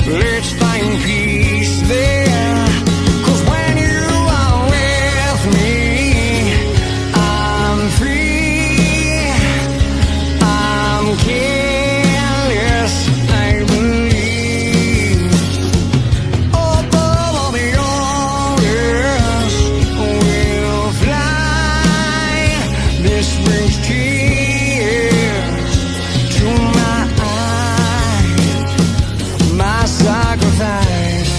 let's find peace there. 'Cause when you are with me, I'm free, I'm careless, I believe. Above all the others will fly. This brings tears to my eyes. My sacrifice,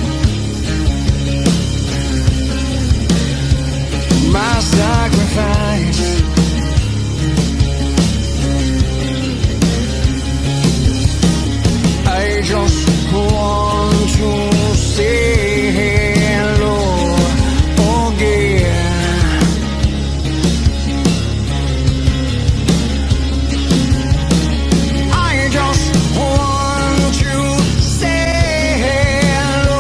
my sacrifice. I just want to say hello again. I just want to say hello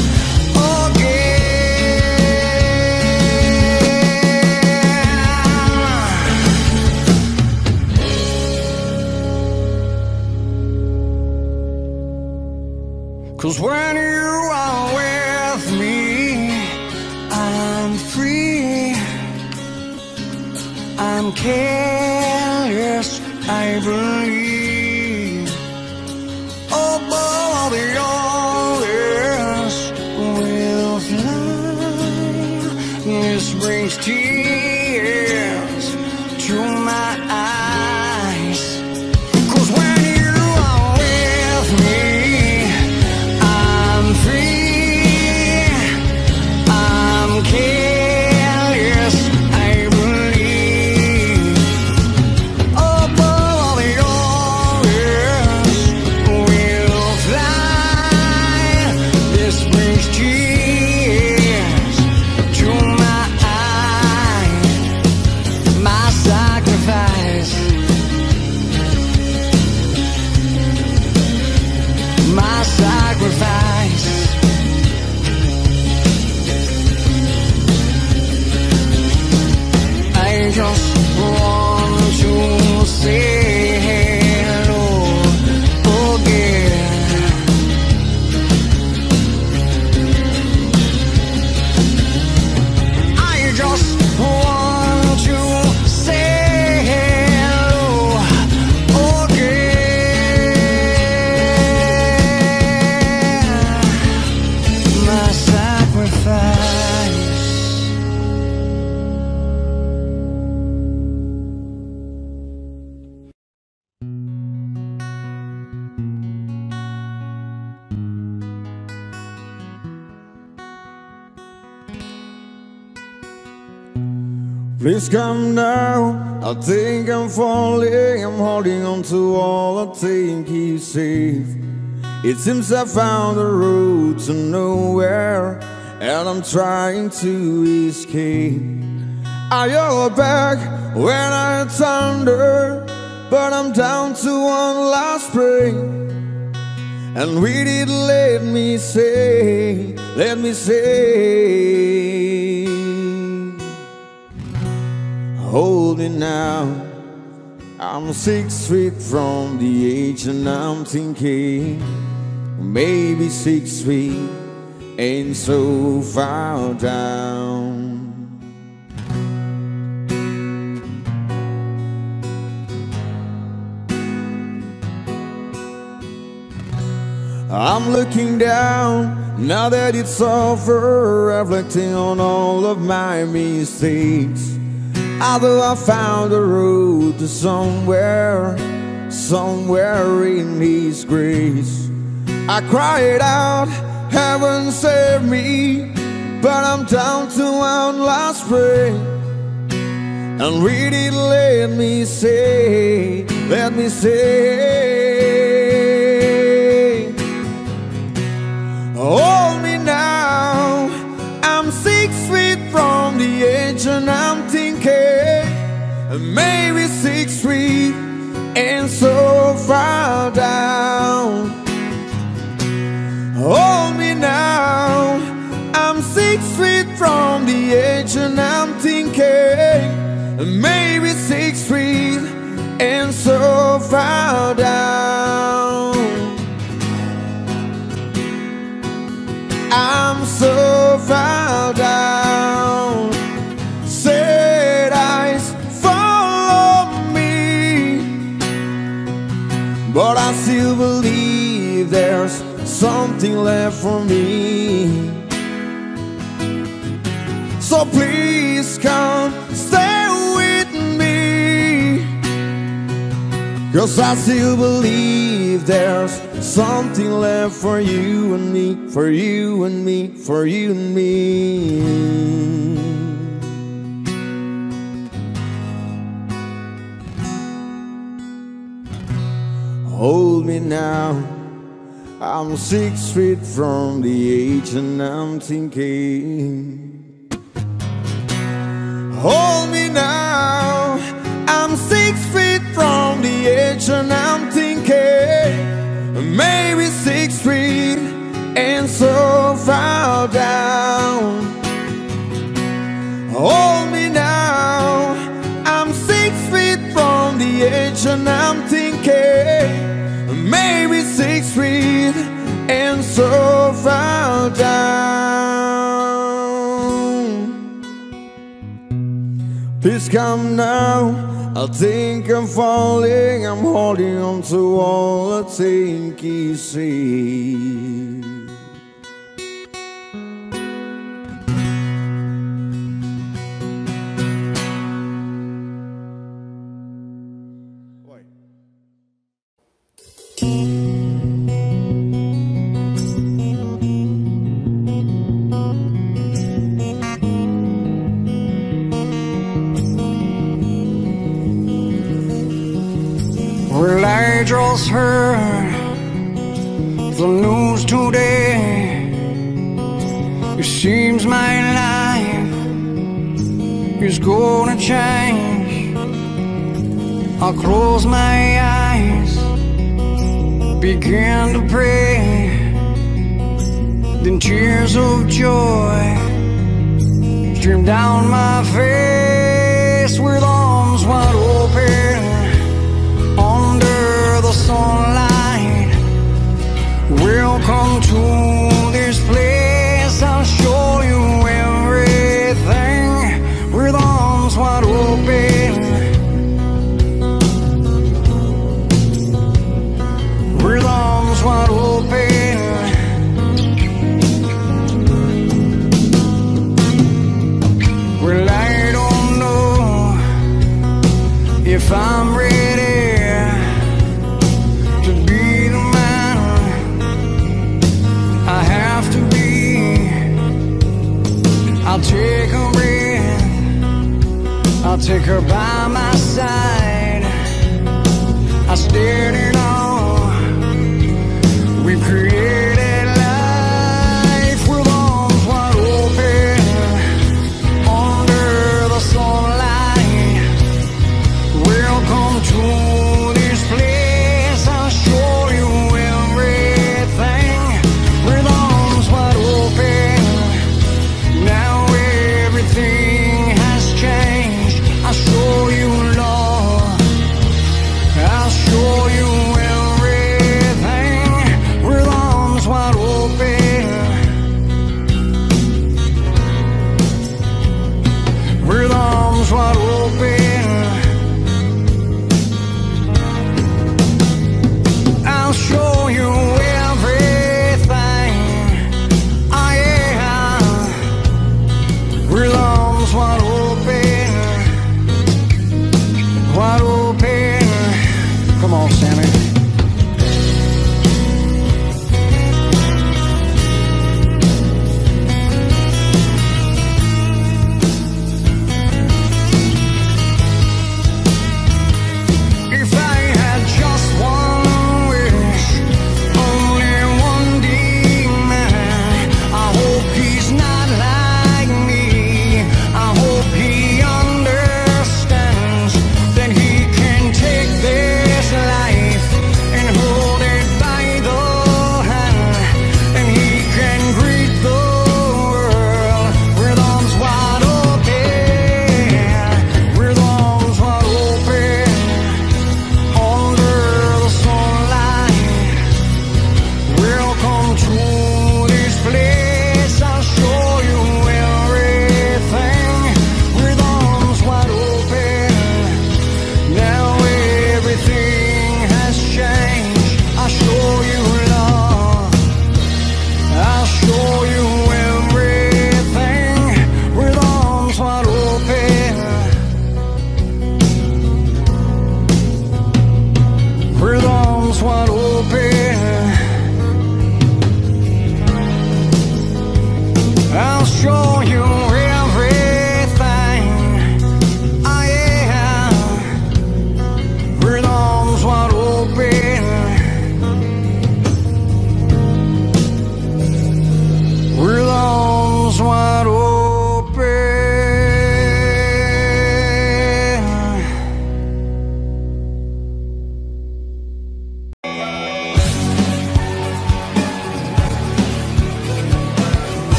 again. 'Cause when you are with me, I'm free, I'm careless, I believe. Above all the others will fly. This brings tears to my eyes. 'Cause when you are with me, I'm free, I'm careless, I believe. Above all the others will fly. This brings tears to my eyes. My sacrifice, my sacrifice. I just want to say hello again. I just want to say hello again. My sacrifice. Please come now, I think I'm falling. I'm holding on to all I think is safe. It seems I found a road to nowhere, and I'm trying to escape. I yell back when I thunder, but I'm down to one last break. And with it, let me say, hold me now. I'm 6 feet from the edge, and I'm thinking maybe 6 feet ain't so far down. I'm looking down now that it's over, reflecting on all of my mistakes. Although I found a road to somewhere in His grace. I cried out, heaven save me, but I'm down to one last prayer. And really let me say, hold me now. I'm 6 feet from the edge, and I'm thinking maybe 6 feet ain't so far down. Hold me now. I'm 6 feet from the edge, and I'm thinking maybe 6 feet ain't so far down. I'm so far down. Sad eyes follow me, but I still believe there's something left for me. So please come stay with me, 'cause I still believe there's something left for you and me, for you and me, for you and me. Hold me now, I'm 6 feet from the edge and I'm thinking. Hold me now, I'm 6 feet from the edge and I'm thinking. Maybe 6 feet and so far down. Hold me now, I'm 6 feet from the edge and I'm thinking. Maybe 6 feet and so far down. Please come now, I think I'm falling. I'm holding on to all I think you see. Well, I just heard the news today. It seems my life is gonna change. I close my eyes, begin to pray. Then tears of joy stream down my face with arms wide open. Under the sunlight, welcome to this place. I'll show you everything with arms wide open. With arms wide open. Well, I don't know if I'm ready take a breath, I'll take her by my side. I stared it all, we created life with arms wide open. Under the sunlight, welcome to this place. I'll show you everything with arms wide open. Now everything has changed. I'll show you love, I'll show you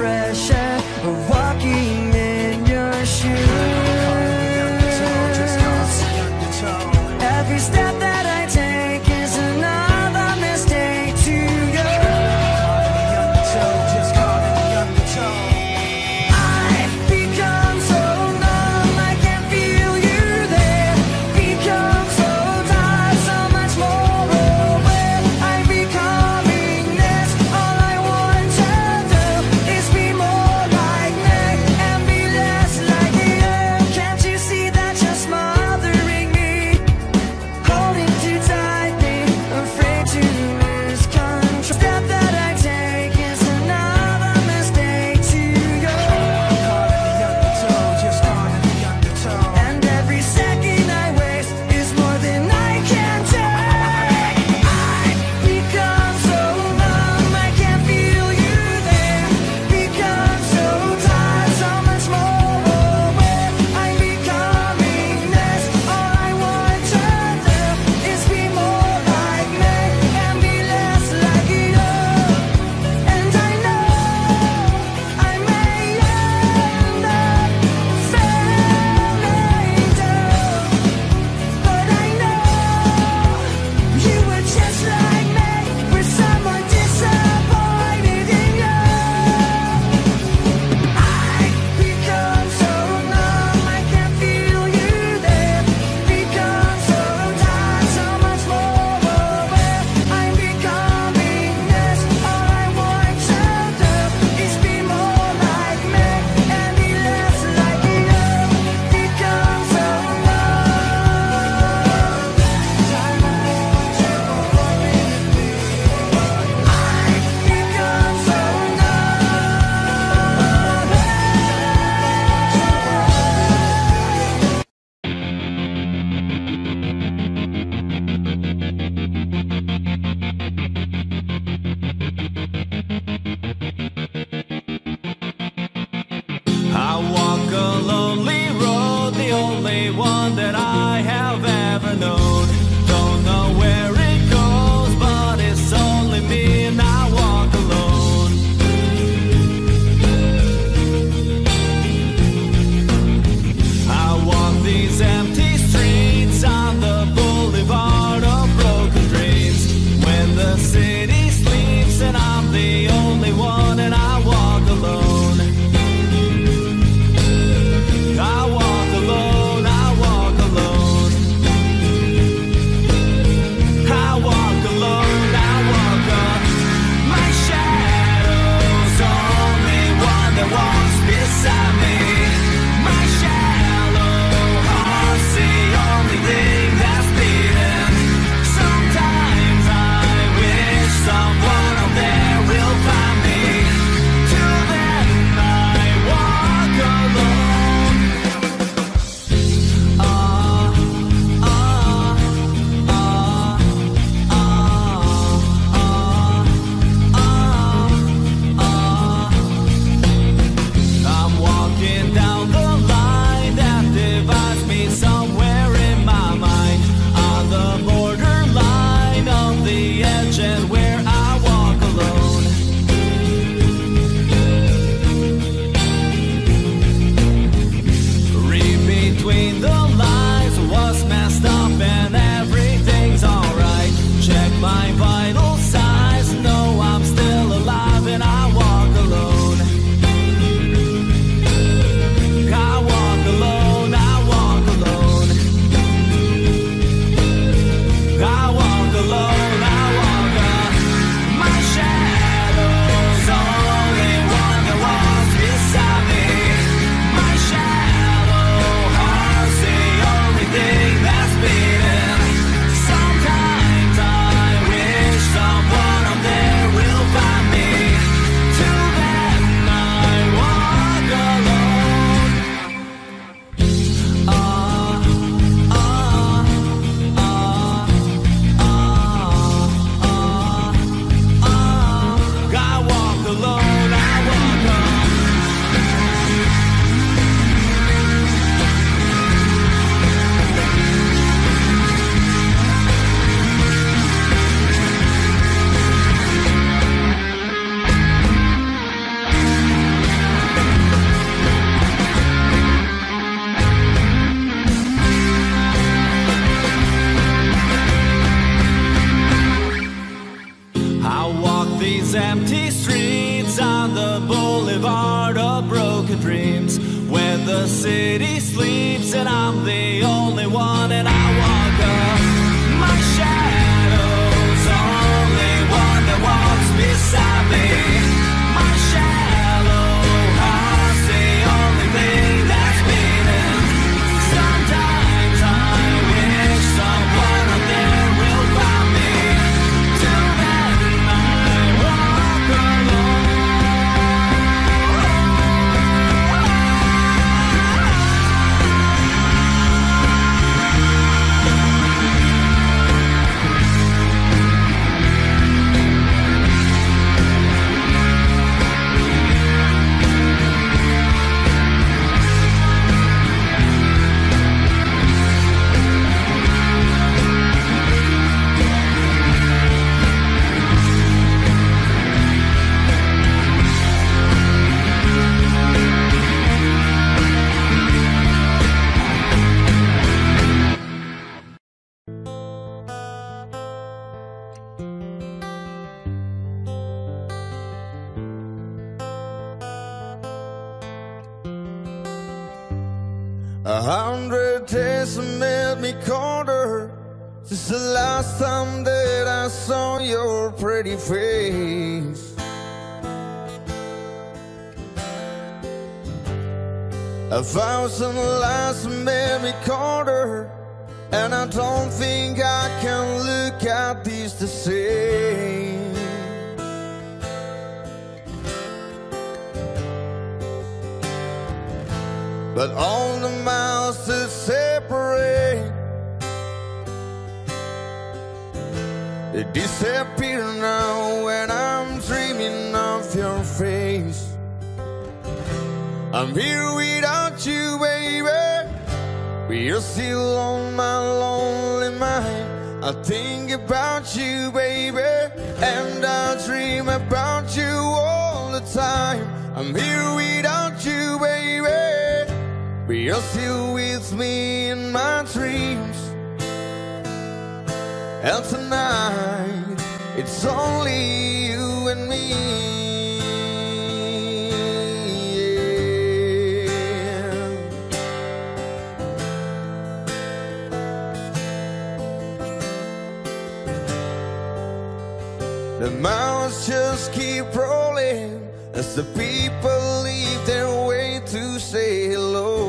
pressure of walking in your shoes. Every step that I take is another mistake to you. I've become so numb, I can't feel you there. Become so tired, so much more aware. I'm becoming this. All I want to do is be more like me and be less like you. Can't you see that you're smothering me? Holding too tightly, afraid to lose control. Step that I take is another mistake to you. And every second I waste is more than I can take. I've become so numb, I can't feel you there. Become so tired, so much more aware. I'm becoming this. All I want to do is be more like me and be less like you. And I know I may end up failing too, but I know you were just like me, with someone disappointed in you. I've become so numb, I can't feel you there. Become so tired, so much more aware. I'm becoming this. All I want to do is be more like me and be less like you. Become so numb. I've become so I walk a lonely road, the only one that I have ever known. Don't know where it goes, but it's only me and I walk alone. I walk these empty streets on the boulevard of broken dreams. When the city sleeps and I'm the only one and I walk alone. I walk alone, I walk alone. I walk alone, I walk my shadow's the only one that walks beside me. My shallow heart's the only thing that's beating. Sometimes I wish someone out there will find me. Till then I walk alone. I'm walking down the line that divides me somewhere in my mind, on the borderline of the edge and where I walk alone. Read between the lines what's messed up and everything's alright. Check my vital signs, know I'm still alive and I walk alone. I walk alone, I walk alone. I walk alone, I walk alone. these empty streets on the boulevard of broken dreams, when the city sleeps and I'm the only one, and I walk up, my shadow's only one that walks beside me. My shallow heart's the only thing that's beating. Sometimes I wish someone out there will find me. Till then I walk alone. A 100 days have made me colder since the last time that I saw your pretty face. 1,000 lies have made me colder, and I don't think I can look at these the same. But all the miles that separate, they disappear now when I'm dreaming of your face. I'm here without you, baby, but you're still on my lonely mind. I think about you, baby, and I dream about you all the time. I'm here without you, baby, but you're still with me in my dreams. And tonight, it's only you and me. Yeah. The miles just keep rolling as the people leave their way to say hello.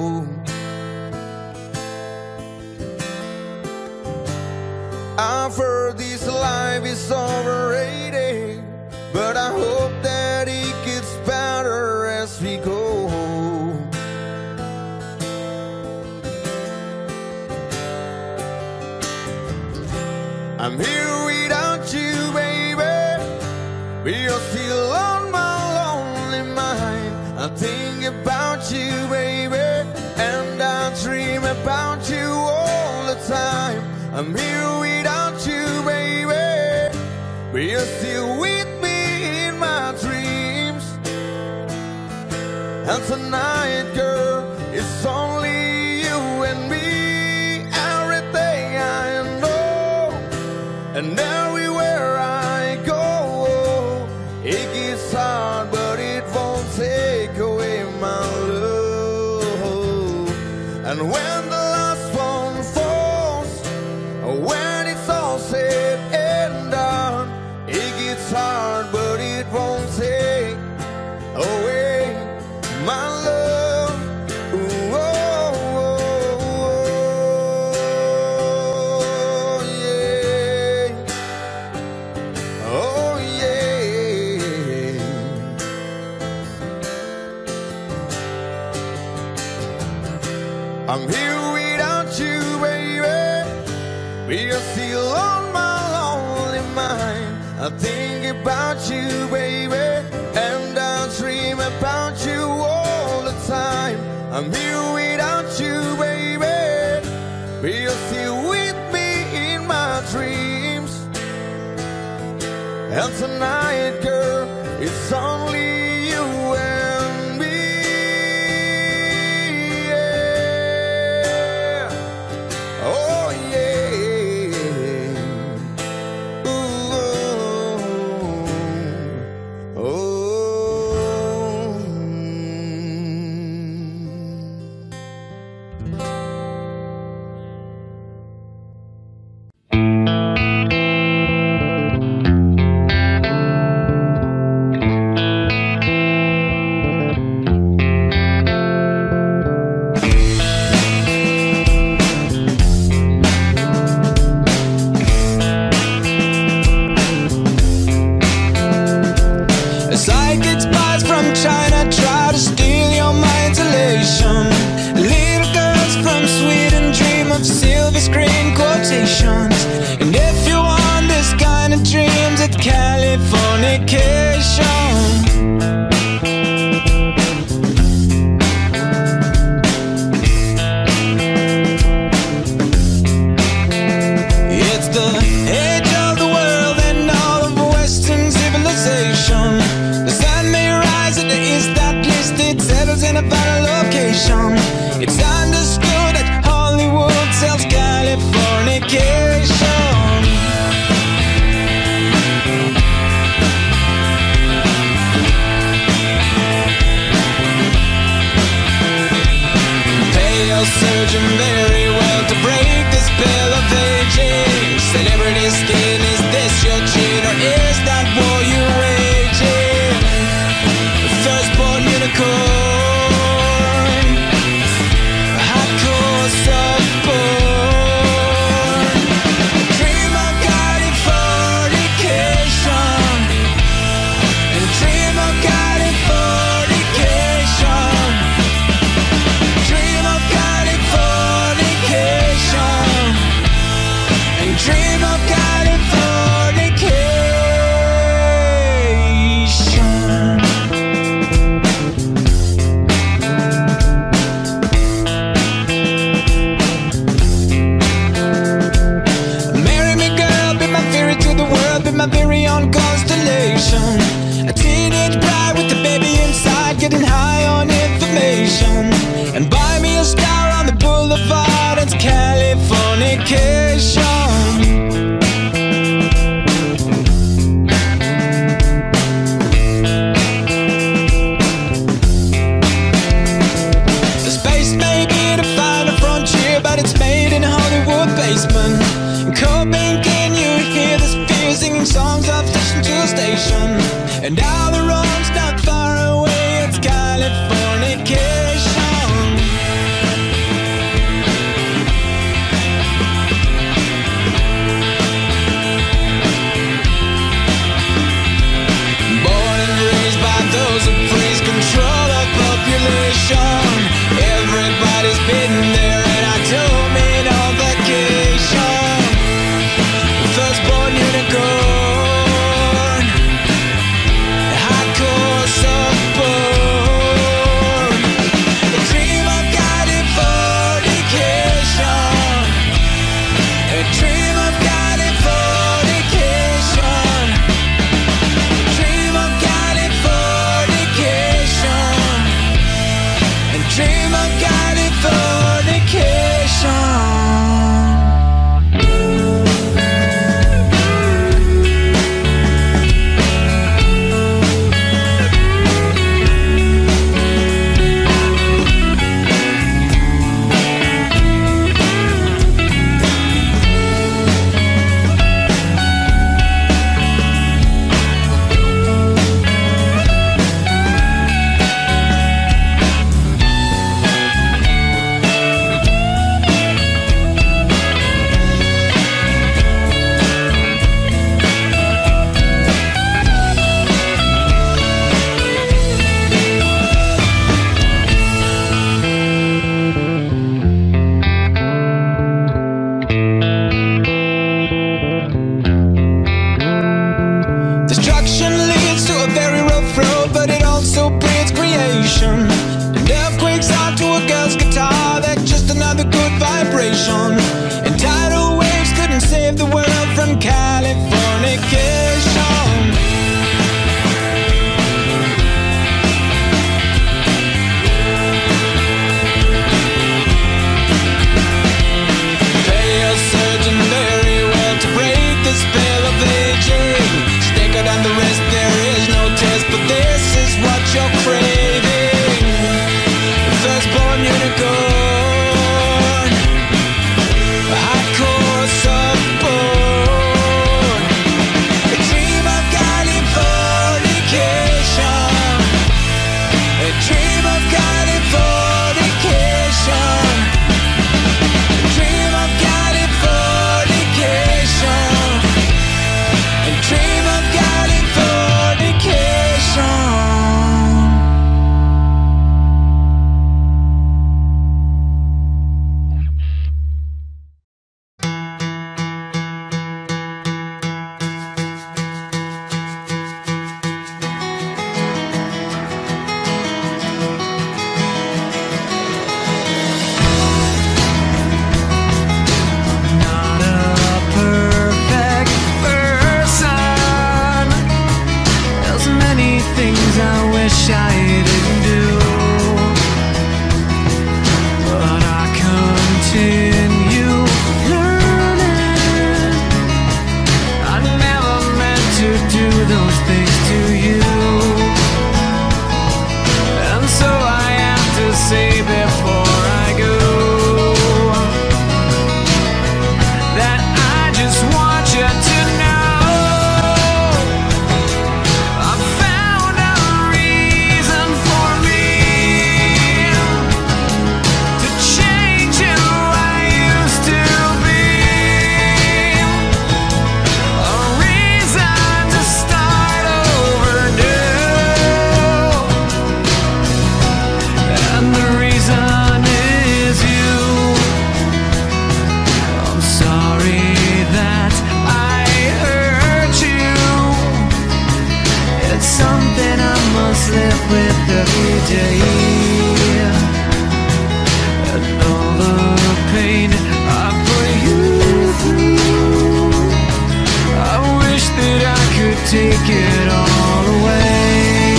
I've heard this life is overrated, but I hope that it gets better as we go. I'm here without you, baby, but you're still on my lonely mind. I think about you, baby, and I dream about you all the time. I'm here without you, baby, but you're still with me in my dreams. And tonight, girl, it's only you and me. Everything I know, and everywhere I go, it gets hard, but it won't take away my love. And when the last one falls, when it's all said and done, it gets hard, but it won't take away my love. Ooh, oh, oh, oh, yeah. Oh, yeah. I'm here without you, baby, but you're still on my lonely mind. I think about you, baby, and I dream about you all the time. I'm here without you, baby, but you're still with me in my dreams. And tonight, girl, it's only you and me. Yeah. Oh, yeah. Ooh. China try to steal your mind's elation. Little girls from Sweden dream of silver screen quotations. And if you want this kind of dreams, it's Californication. In a better location. It's understood that Hollywood sells Californication. Pay your surgeon very well to break this bill of aging. Celebrity skin, is this your cheat or is that war you're waging? The firstborn unicorn. My very own constellation. A teenage bride with a baby inside, getting high on information. And buy me a star on the boulevard, it's Californication. The space may be to find a frontier, but it's made in a Hollywood basement. In Cobain, can you hear this singing songs of station to station? And all the roads not far away, it's Californication. Born and raised by those who praise control of population. Everybody's been there and I don't mean on vacation. Firstborn unicorn, take it all away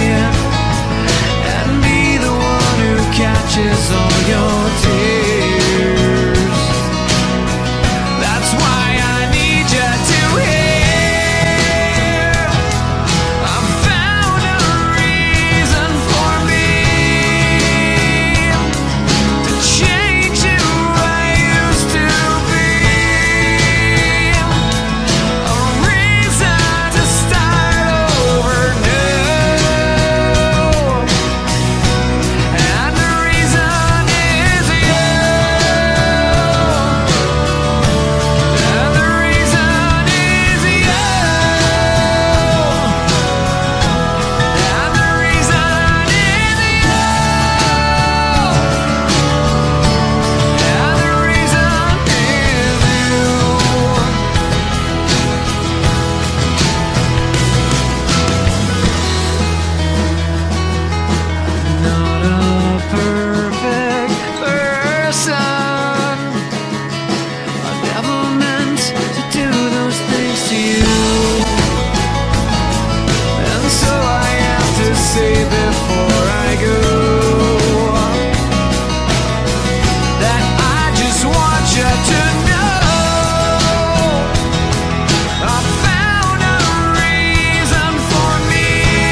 and be the one who catches all your tears. That's why I need you to hear. I've found a reason for me to change who I used to be. A reason to start over new. And the reason is you. And the reason is you. And the reason is you. And the reason is you. Not a perfect person. I never meant to do those things to you. And so I have to say before I go that I just want you to know I found a reason for me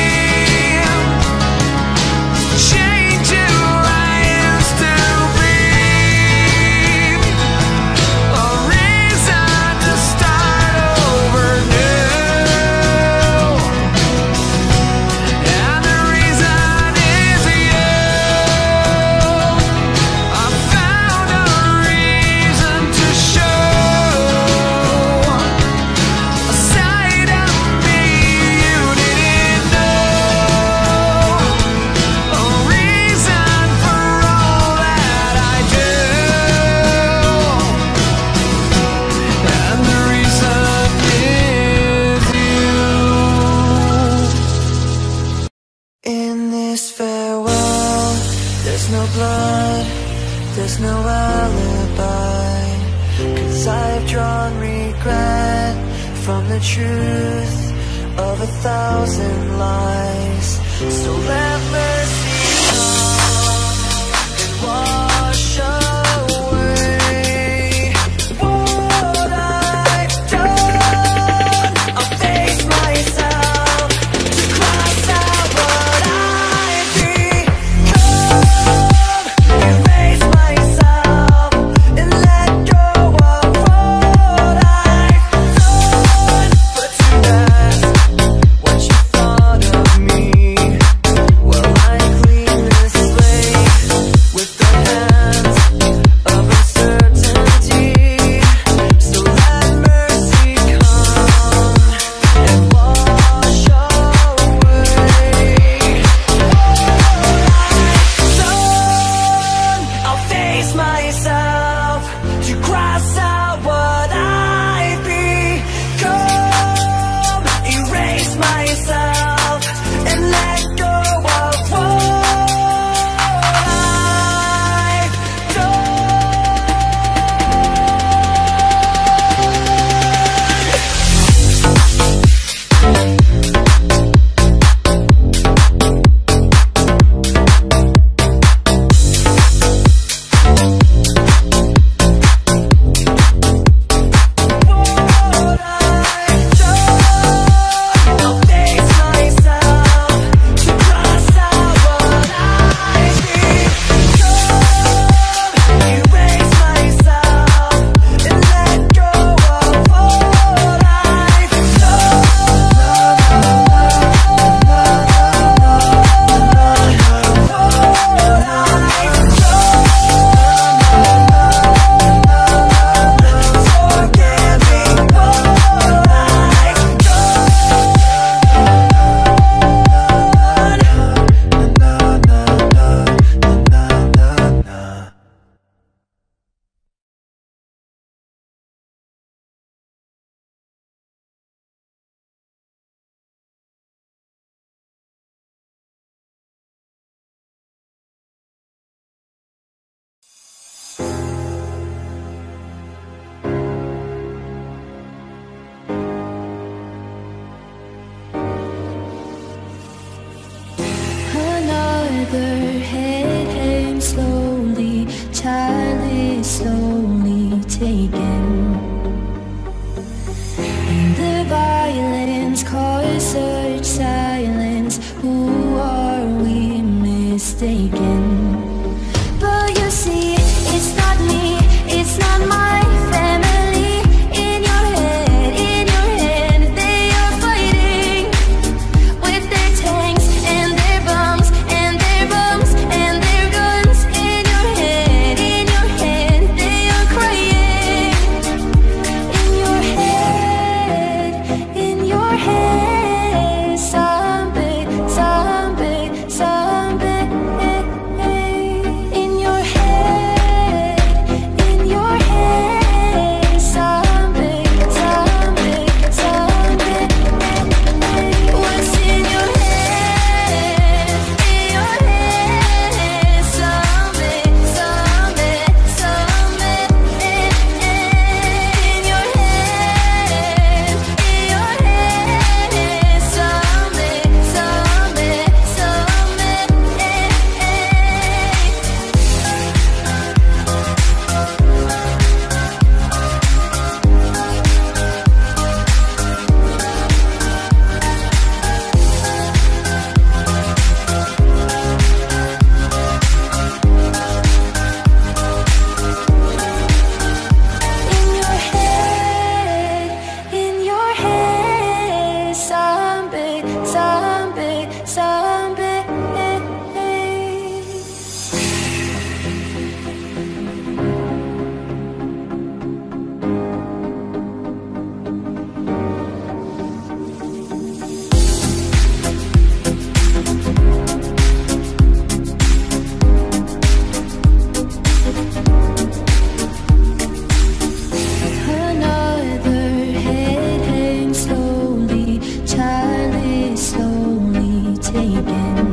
to change who I used to be. A reason to start over new. And the reason is you. I found a reason to show a side of me you didn't know. A reason for all that I do. And the reason is you. In this farewell, there's no blood, there's no alibi. 'Cause I've drawn regret from the truth of 1,000 lies. So let mercy come and wash away what I've done. I'll face myself to cross out what I've become. Erase myself and let go of what I've done. But to ask what you thought of me, well, I clean this slate with the other head hangs slowly, child is slowly taken. And the violence causes such silence. Who are we mistaken? But you see, it's not me, it's not my family. In your head, they are fighting with their tanks and their bombs and their bombs and their guns. In your head, they are crying. In your head, zombie, zombie, zombie. In your head, zombie, zombie, zombie. What's in your head? In your head, zombie, zombie, zombie. In your head, zombie, zombie, in your head, zombie, zombie, zombie. Another head hangs slowly, child is slowly taken.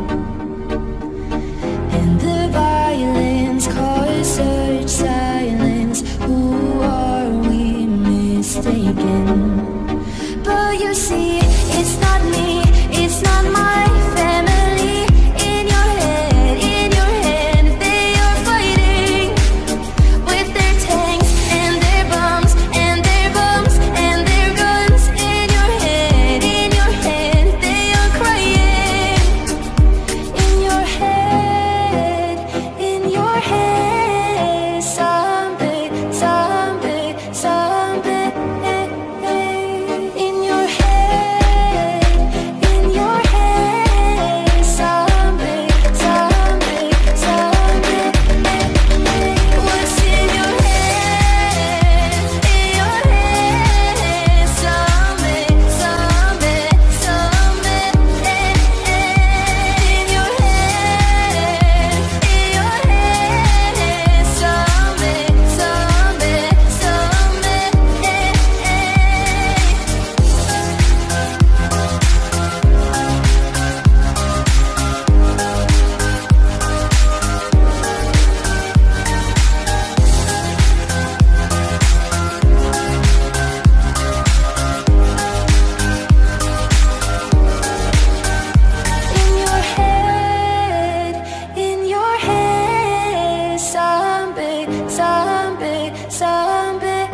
And the violence causes such silence. Who are we mistaken? But you see, it's not me, it's not my family. In your head, they are fighting with their tanks and their bombs and their bombs and their guns. In your head, they are crying. In your head, zombie, zombie, zombie. In your head, zombie, zombie, zombie. What's in your head? In your head, zombie, zombie, zombie. In your head, zombie, zombie, zombie. In your head, zombie, zombie, zombie.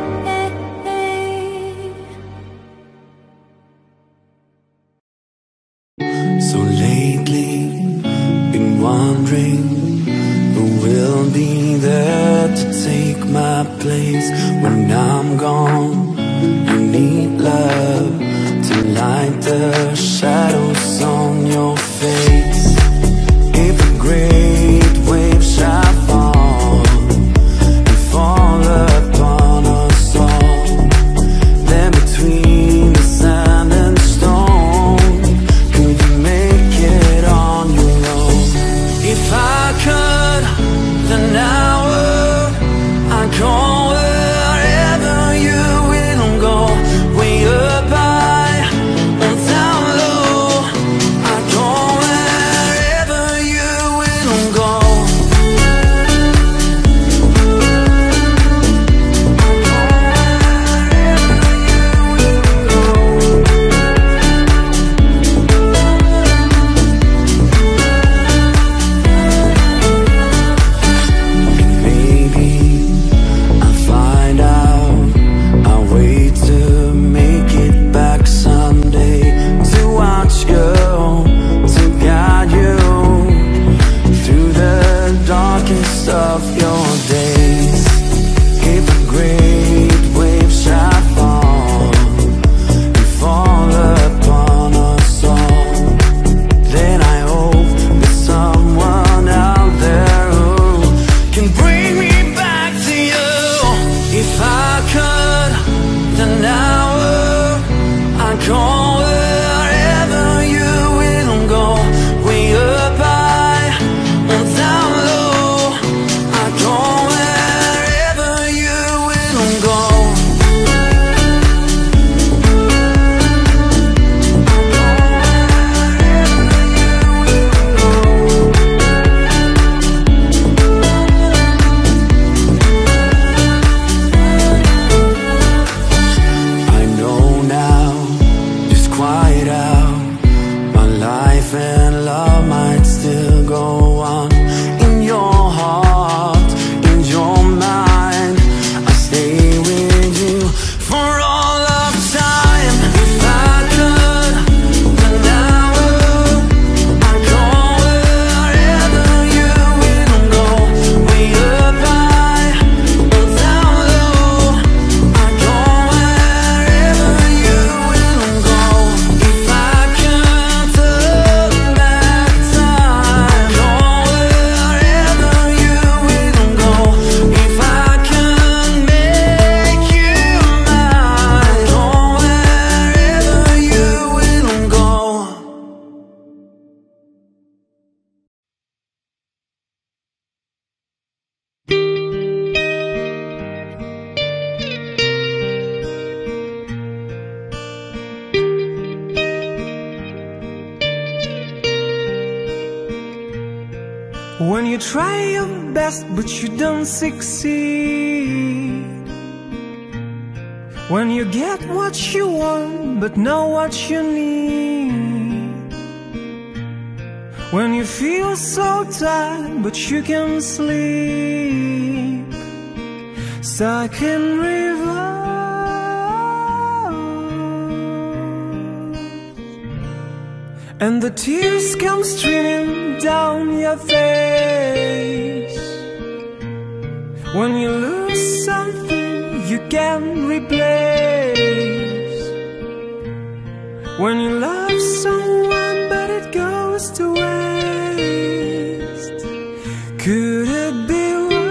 So lately, been wondering who will be there to take my place when I'm gone. You need love to light the shadows on your face. If a great wave shall fall and fall upon us all, then between the sand and stone, could you make it on your own? If I could, then I would. I'd go wherever you will go, way up high or down low. I'd go where fight out. My life and love might still go on. In your heart, in your mind, I stay with you for all of time. If I could, then I would. I'd go wherever you will go. Way up high or down low. I'd go wherever you will go. If I could turn back time, go wherever you will go. If I could make you mine, go wherever you will go. When you try your best but you don't succeed, when you get what you want but not what you need, when you feel so tired but you can't sleep, stuck in reverse, and the tears come streaming down your face. When you lose something you can't replace, when you love someone but it goes to waste, could it be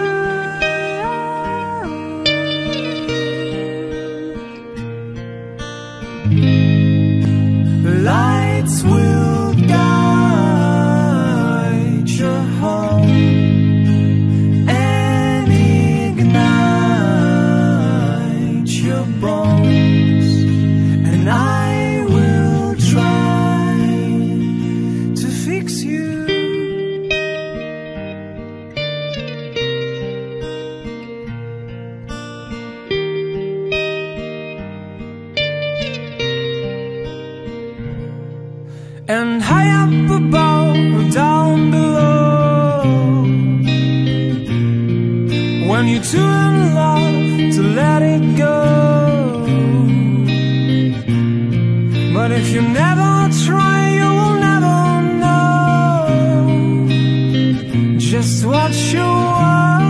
worse? Lights will guide your home and ignite your bones, and I will try to fix you. And high up above or down below, when you're too in love to let it go. But if you never try, you will never know just what you want.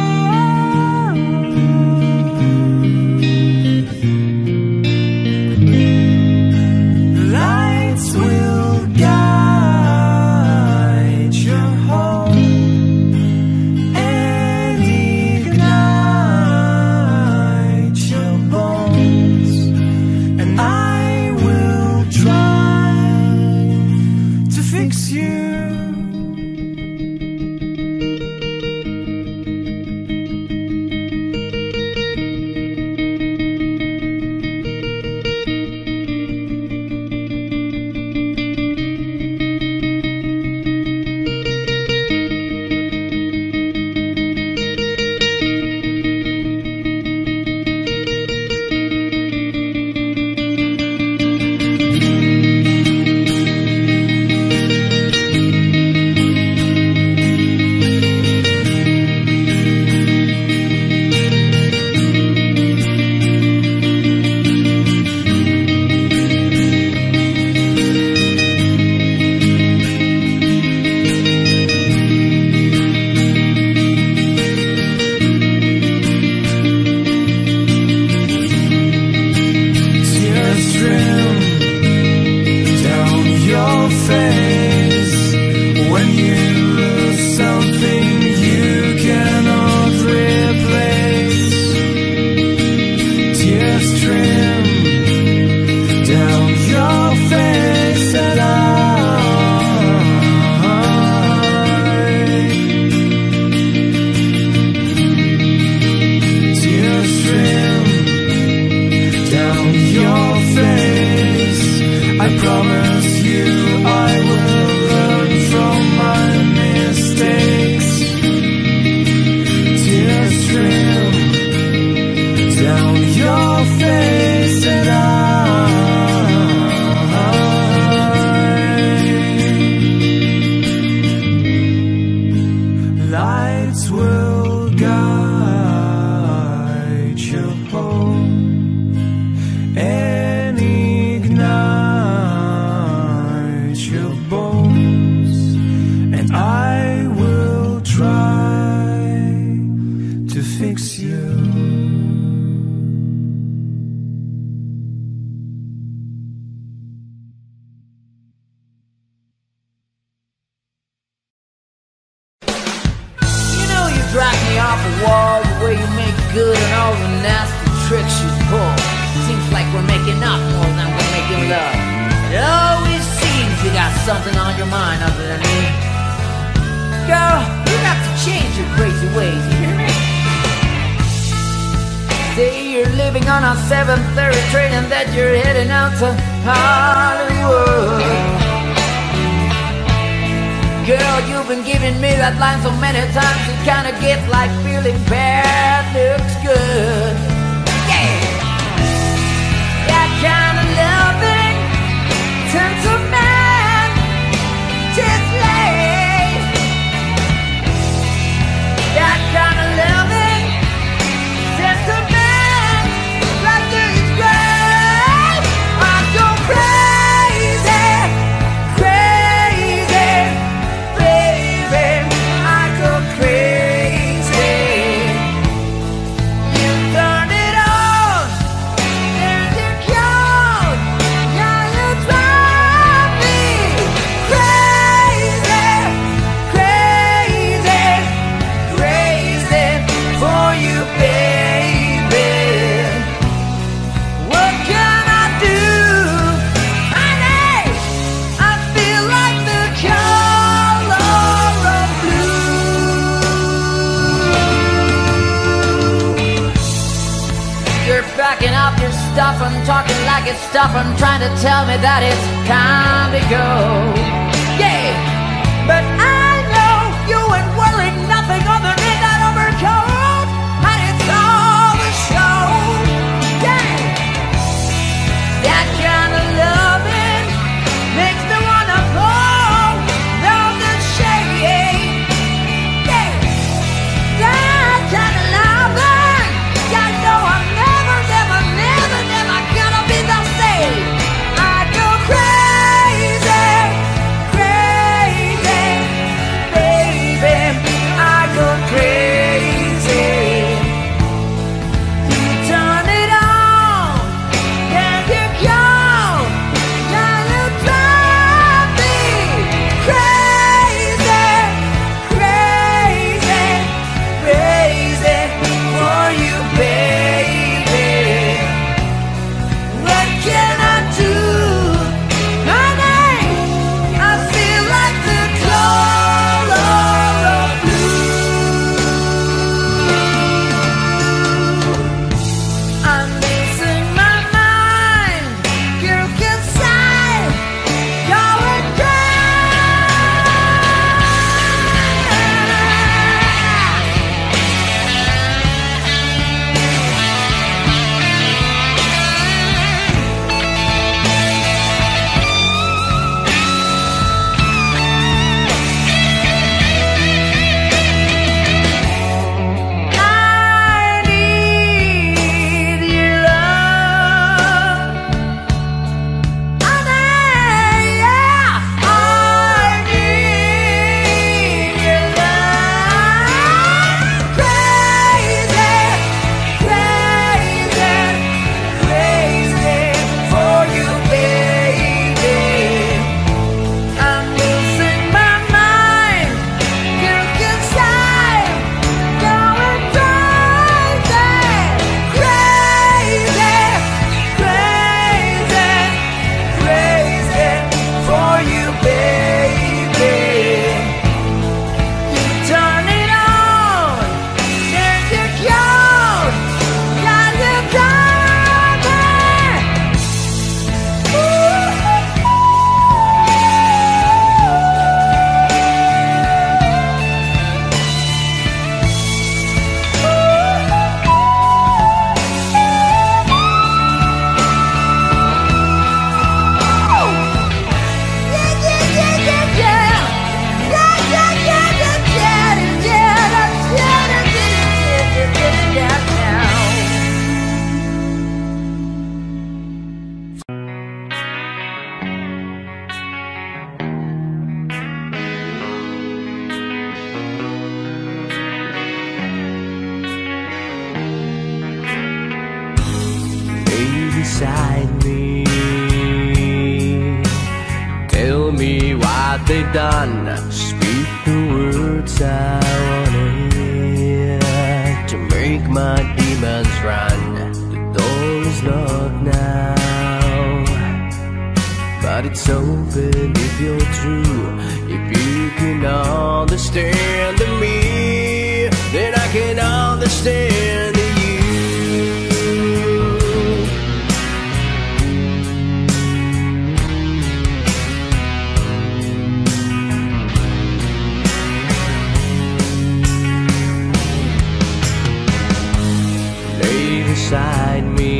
Lights will guide your home and ignite your bones, and I will try to fix you. your face and I we're making up more than we're making love. It always seems you got something on your mind other than me. Girl, you got to change your crazy ways, you hear me? Say you're living on a 7:30 train and that you're heading out to Hollywood. Girl, you've been giving me that line so many times it kinda gets like feeling bad looks good. Yeah! That kind of loving turns a man just late. That kind of loving turns a man like this great. I go crazy, crazy, baby. I go crazy. You turn it on, then you go. Now you drive me crazy, crazy, crazy for you, baby. What can I do, honey? I feel like the color of blue. You're packing up your stuff and talking like it's stuff and trying to tell me that it's time to go. Yeah, but I know you ain't wearing nothing other than that overcoat, and it's all the show. Yeah, that kind of loving makes me wanna go down the shade. Yeah, that kind of loving, I know I'm never, never, never, never gonna be the same. I go crazy, crazy, baby. I go crazy. You turn it on, then you go. Now you drive me crazy, crazy, crazy for you, baby. What can I do, honey? I feel like the color of blue. I'm losing my mind. You can say going I need your love. Yeah, I need your love. Crazy, crazy, crazy for you, baby. I'm losing my mind. You can say going crazy, crazy, crazy, crazy for you, baby. You turn it on, then you go. Now you got me. Lay beside me, tell me what they've done. Speak the words I wanna hear to make my demons run. The door is locked now. but it's open if you're true. If you can understand me, then I can understand you. Beside me,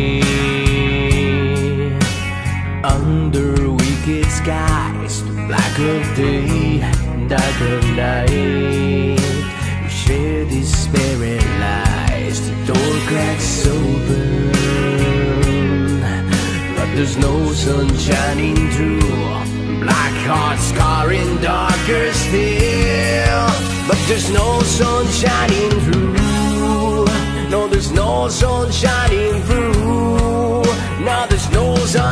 under wicked skies, the black of day, dark of night, you share these spirit lies. The door cracks open, but there's no sun shining through. Black heart scarring darker still, but there's no sun shining through. No, there's no sun shining through. No, there's no sun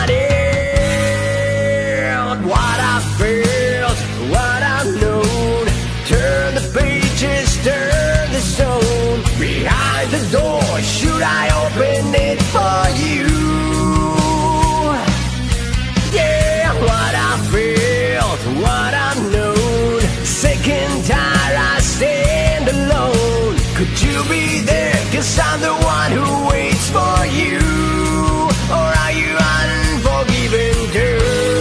shining. What I felt, what I've known. Turn the pages, turn the stone. Behind the door, should I open it for you? Yeah, what I felt, what I've known. Sick and tired, I stand alone. Could you be there? 'Cause I'm the one who waits for you. Or are you unforgiving too?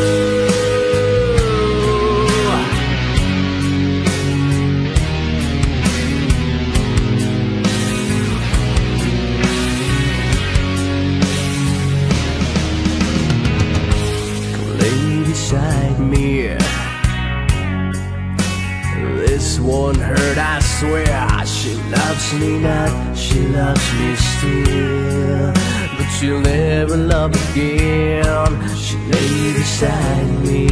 Lay beside me. This won't hurt, I swear. She loves me not, she loves me still. But she'll never love again. She lay beside me,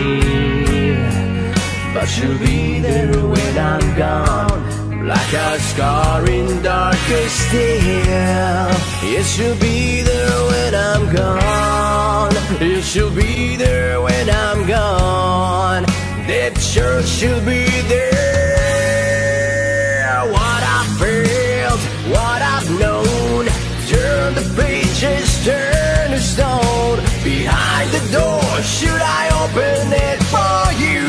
but she'll be there when I'm gone. Like a scar in darker still. Yes, she'll be there when I'm gone. Yes, she'll be there when I'm gone. That sure she'll be there. What I felt, what I've known. Turn the pages, turn to stone. Behind the door, should I open it for you?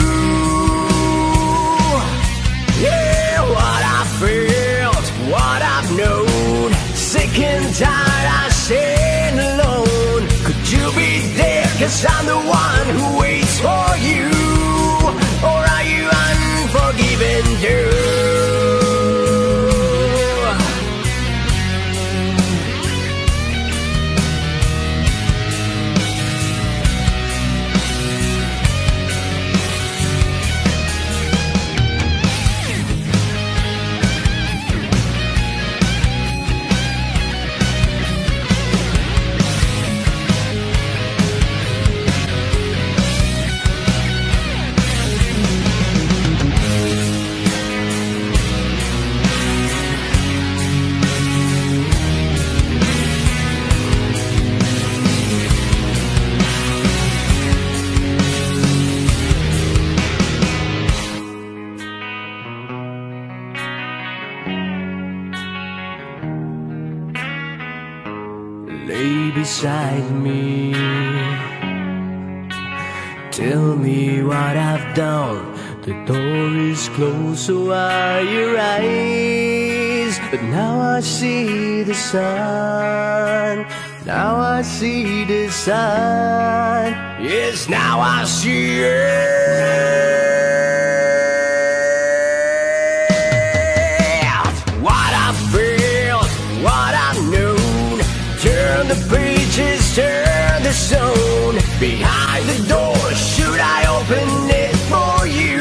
Yeah, what I felt, what I've known. Sick and tired, I stand alone. Could you be there? 'Cause I'm the one who waits for you. Or are you unforgiving too? Lay beside me. Tell me what I've done. The door is closed, so are your eyes. But now I see the sun. Now I see the sun. Yes, now I see it. What I felt, what I've known. Turn the pages, turn the stone. Behind the door, should I open it for you?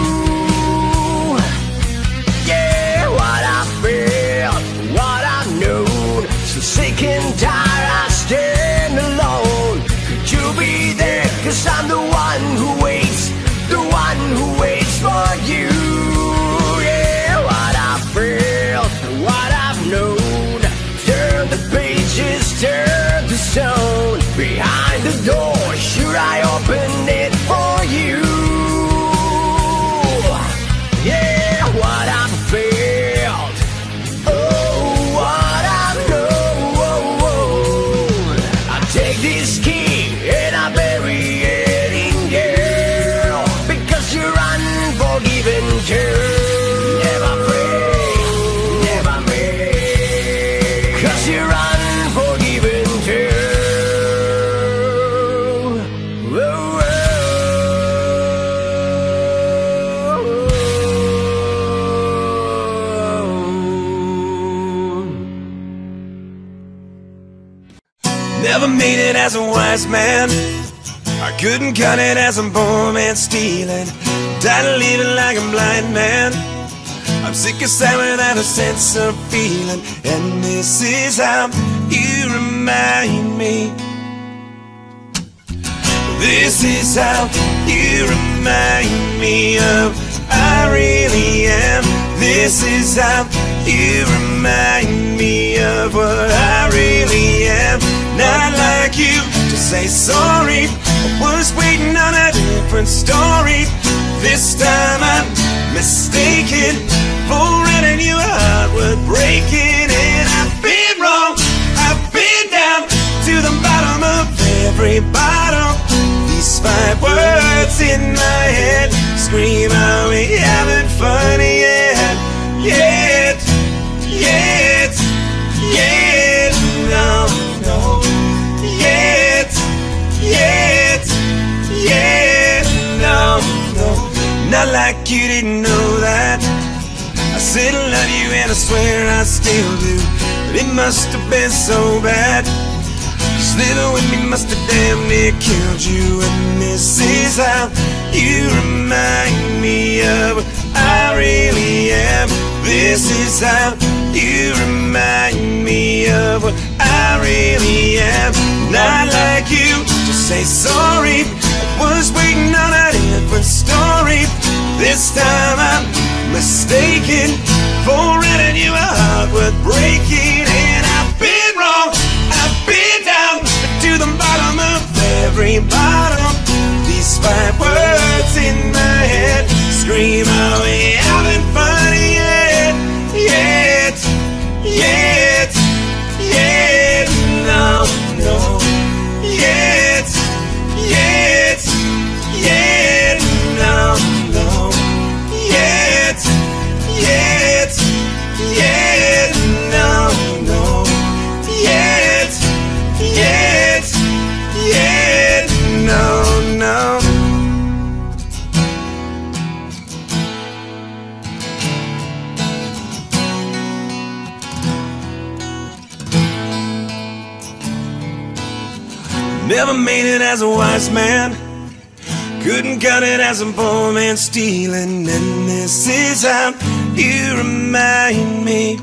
Yeah, what I felt, what I've known. So sick and tired, I stand alone. Could you be there? 'Cause I'm the one who waits, the one who waits for you. Yeah, what I felt, what I've known. Turn the pages, turn the stone. Behind the door, should I open it for you? Yeah, what I felt, oh, what I know. I take this key and I bury made it as a wise man. I couldn't cut it as a poor man stealing. Tired of living like a blind man. I'm sick and sad without a sense of feeling. And this is how you remind me. This is how you remind me of I really am. This is how you remind me of what I really am. Not like you to say sorry. I was waiting on a different story. This time I'm mistaken for letting you out with breaking. And I've been wrong, I've been down to the bottom of every bottle. These 5 words in my head scream out, we haven't fun yet, yet, yet, yet, no, no, yet, yet, yet, no, no. Not like you didn't know that I said I love you and I swear I still do. But it must have been so bad. Just living with me must have damn near killed you. And this is how you remind me of what I really am. This is how you remind me of what I really am. Not like you to say sorry. I was waiting on a different story. This time I'm mistaken for letting you out with breaking. And I've been wrong, I've been down to the bottom of every bottle. These 5 words in my head scream out, we haven't fun yet, yet, yet, yet, no, no, yet, yet, yet, no, no, yet, yet, yet, no, no, yet, yet, yet, no, no. Never made it as a wise man. Couldn't cut it as a poor man stealing. And this is how you remind me.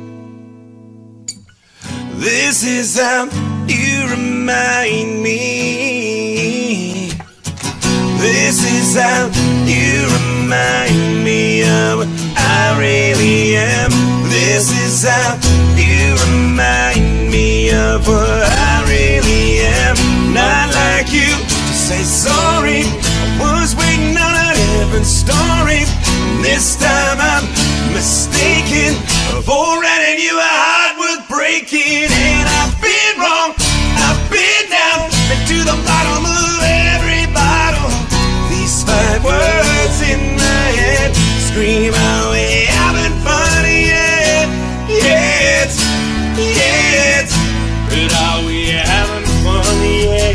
This is how you remind me. This is how you remind me of what I really am. This is how you remind me of what I really am. Not like you to say sorry. I was waiting on a different story. This time I'm mistaken for letting you out with breaking. And I've been wrong, I've been down to the bottom of every bottle. These 5 words in my head scream out, we haven't fun yet, yet, yet. But are we having fun yet,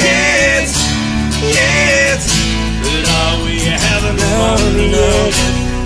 yet, yet? But are we having fun yet?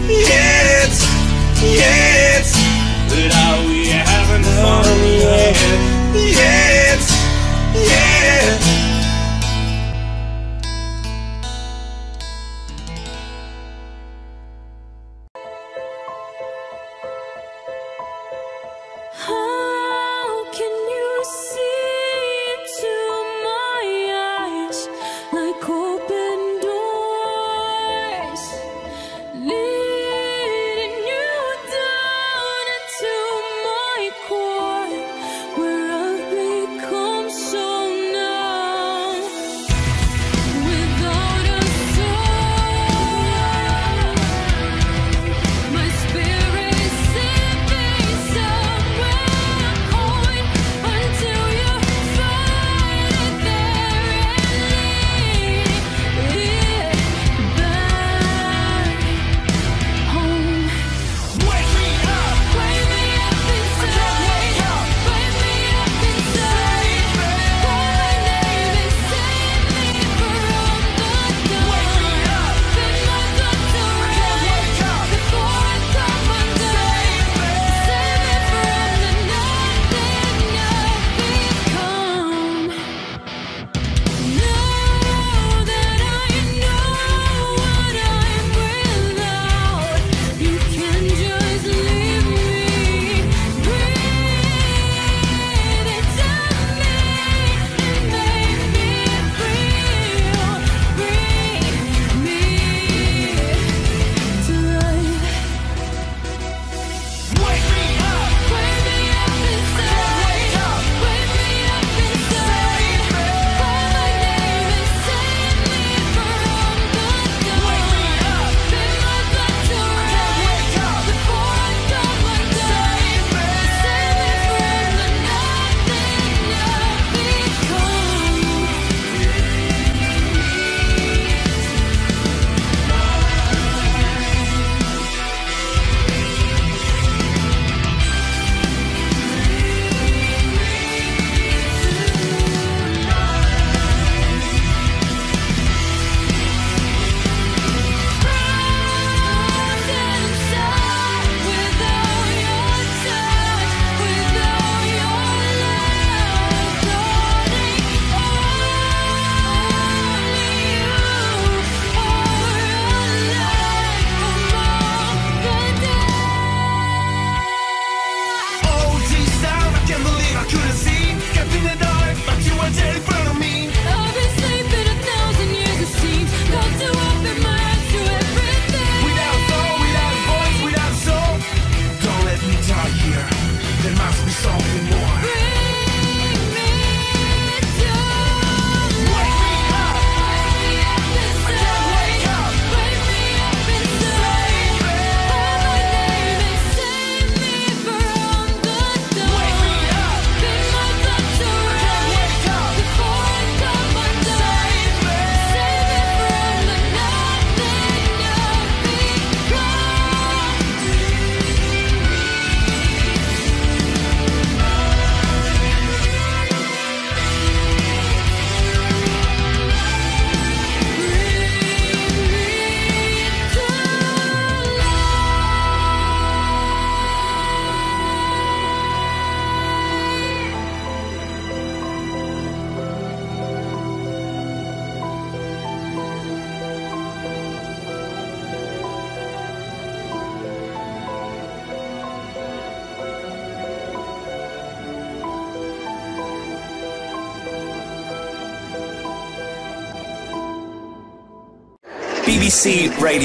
BBC Radio.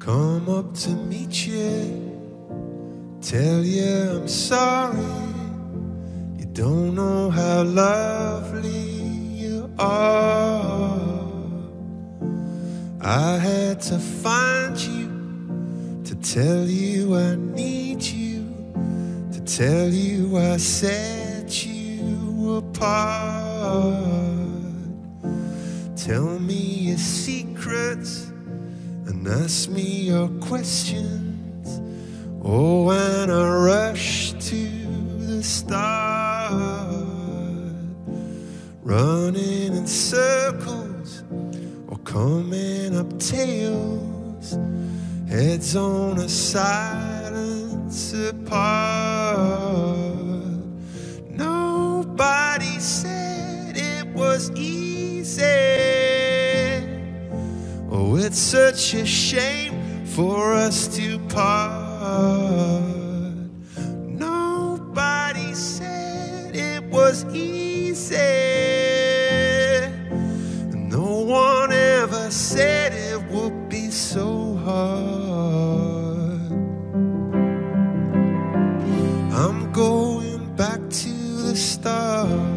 come up to meet you, tell you I'm sorry. You don't know how lovely you are. I had to find you to tell you I need you, to tell you I set you apart. Tell me your secrets and ask me your questions. Oh, when I rush to the start, running in circles or coming up tails, heads on a silence apart. Nobody said it was easy. Oh, it's such a shame for us to part. Nobody said it was easy. No one ever said it would be so hard. I'm going back to the start.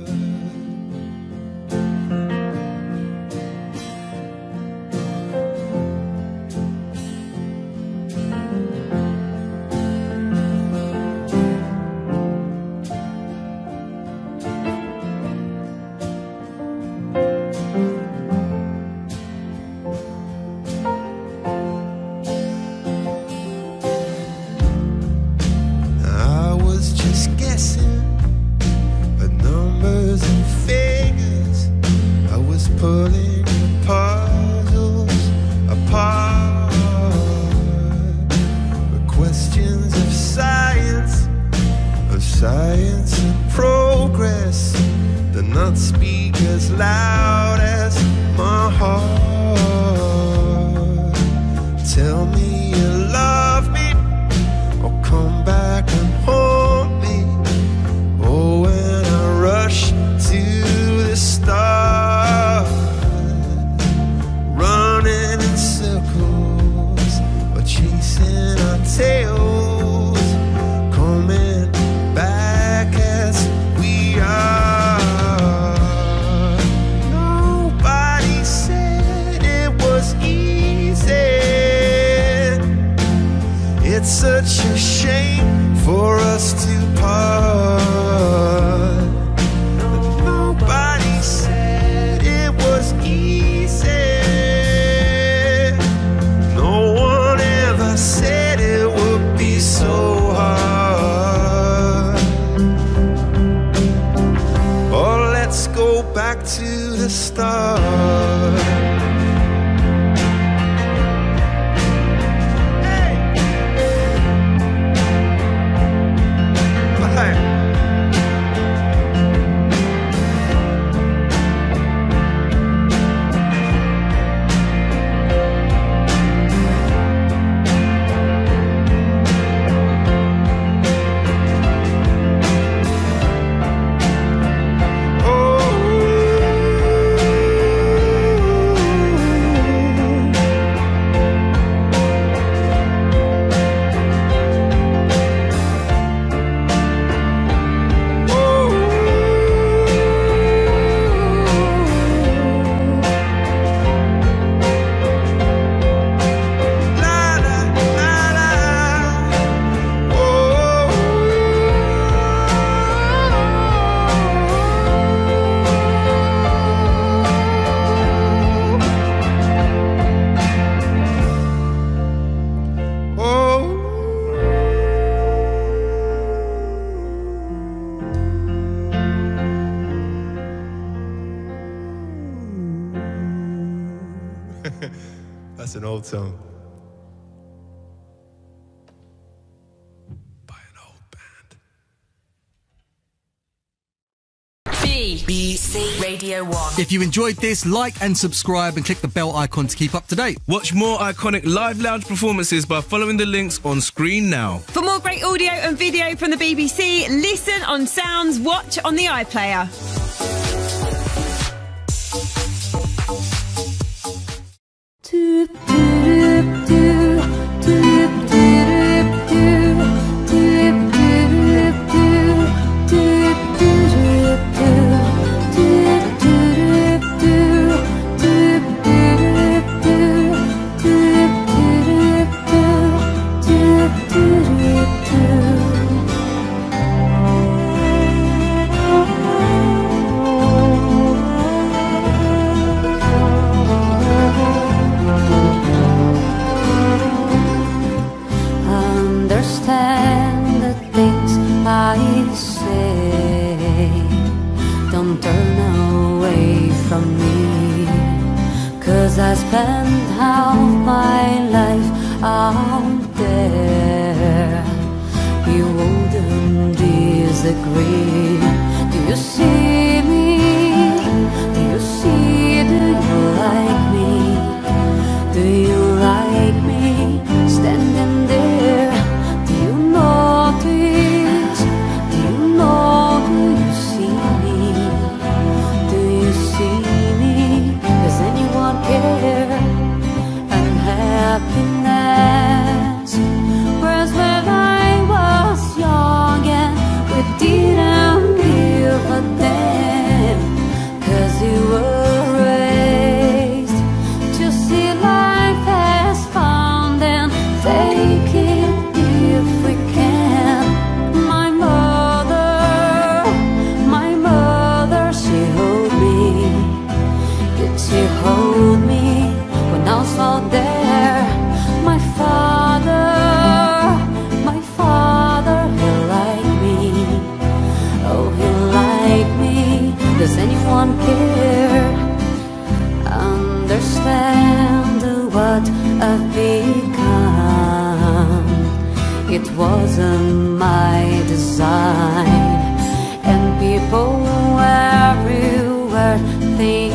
Pulling the puzzles apart with questions of science and progress do not speak as loud as my heart. Tell me you love me or come back and haunt me. Oh, when I rush to the start, running in circles or chasing our tails, coming back as we are. Nobody said it was easy. It's such a shame for us to part. Nobody said it was easy. Said it would be so hard. Oh, let's go back to the start. Hey. Hey. That's an old song. By an old band. BBC Radio 1. If you enjoyed this, like and subscribe and click the bell icon to keep up to date. Watch more iconic live lounge performances by following the links on screen now. For more great audio and video from the BBC, listen on Sounds, watch on the iPlayer. Do, do, do, do. 'cause I spent half my life out there. You wouldn't disagree. Do you see me? Do you see? Do you like me? Do you like me standing there? Do you notice? Do you know? Do you see me? Do you see me? Does anyone care? And happiness was when I was young and we didn't give a damn, 'cause you were raised to see life as fun and take it if we can. My mother, she hold me. Did she hold me when I was out there? My father, he liked me. Oh, he liked me. Does anyone care? Understand what I've become. It wasn't my design, and people everywhere think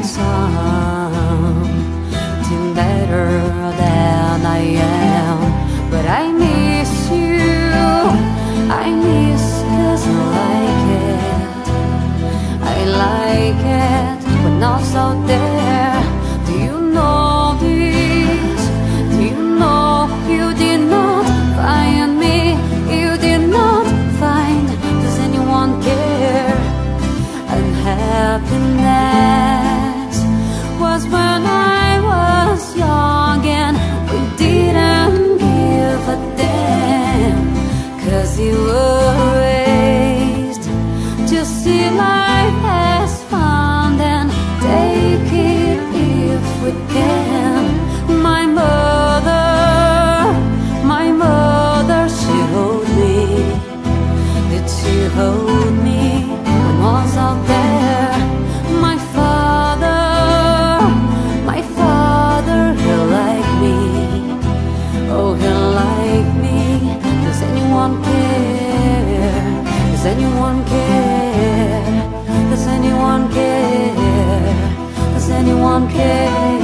something better than I am. But I miss you, I miss 'cause I like it. I like it when I was out there. Do you know this? Do you know you did not find me? You did not find. Does anyone care? And happiness was when I was young and we didn't give a damn, 'cause you were raised to see life as fun and take it if we can. My mother, she hold me. Did she hold me when I was out there? My father, he liked me. Oh, he liked me. Does anyone care? Does anyone care? Does anyone care? Does anyone care?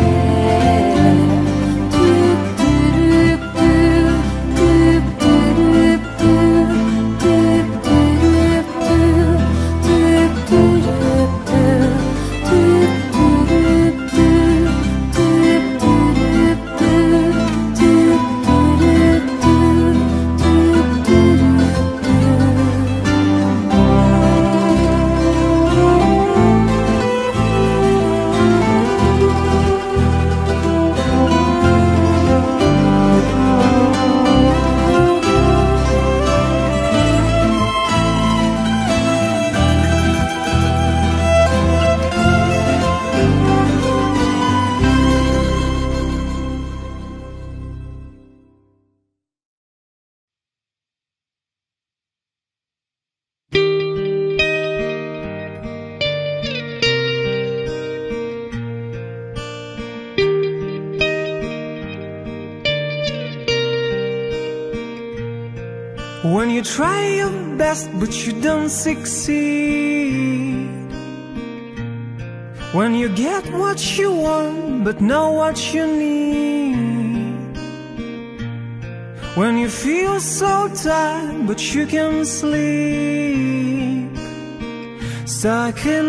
When you try your best but you don't succeed, when you get what you want but not what you need, when you feel so tired but you can't sleep, stuck in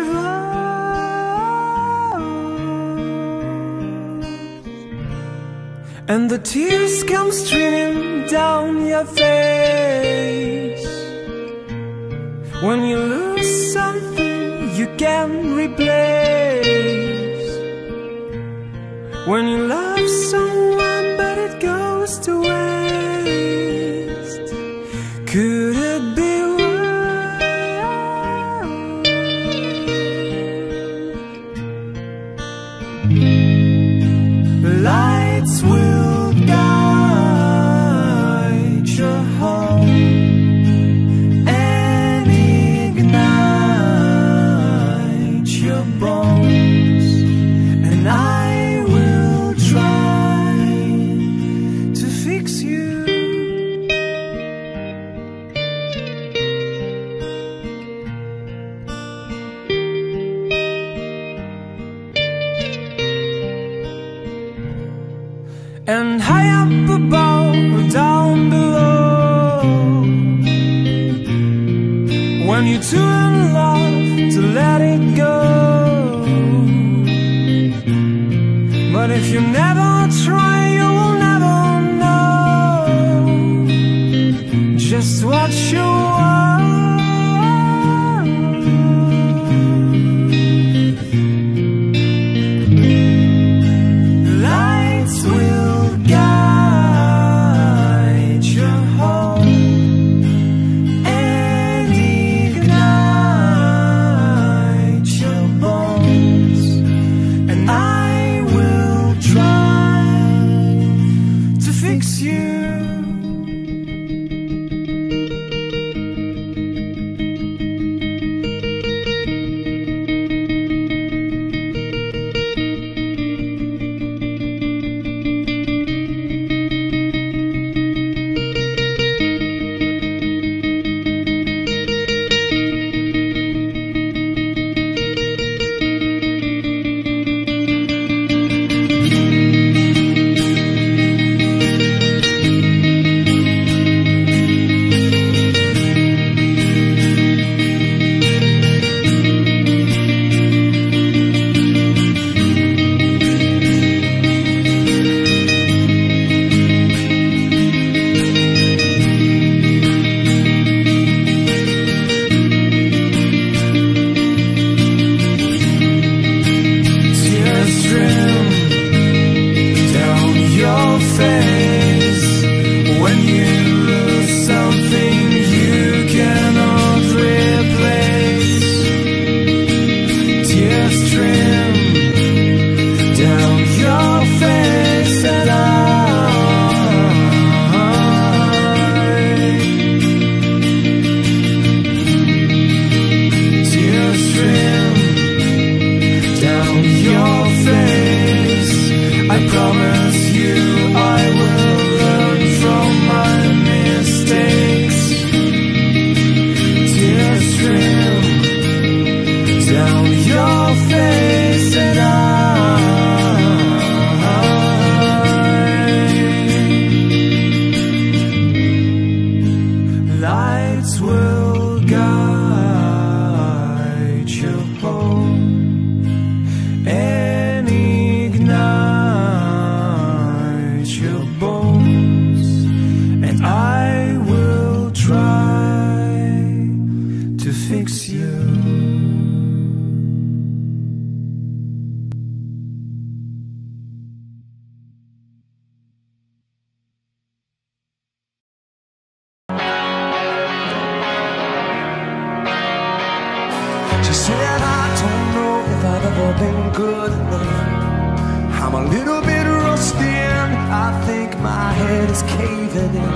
reverse, and the tears come streaming down your face. When you lose something you can't replace, when you love someone but it goes to waste, could it be worse? Lights will guide your home and ignite your bones, and I and high up above or down below. When you're too in love to let it go. But if you never try, you will never know just what you are. Lights will guide you home and ignite your bones, and I will try to fix you. She said, I don't know if I've ever been good enough. I'm a little bit rusty and I think my head is caving in.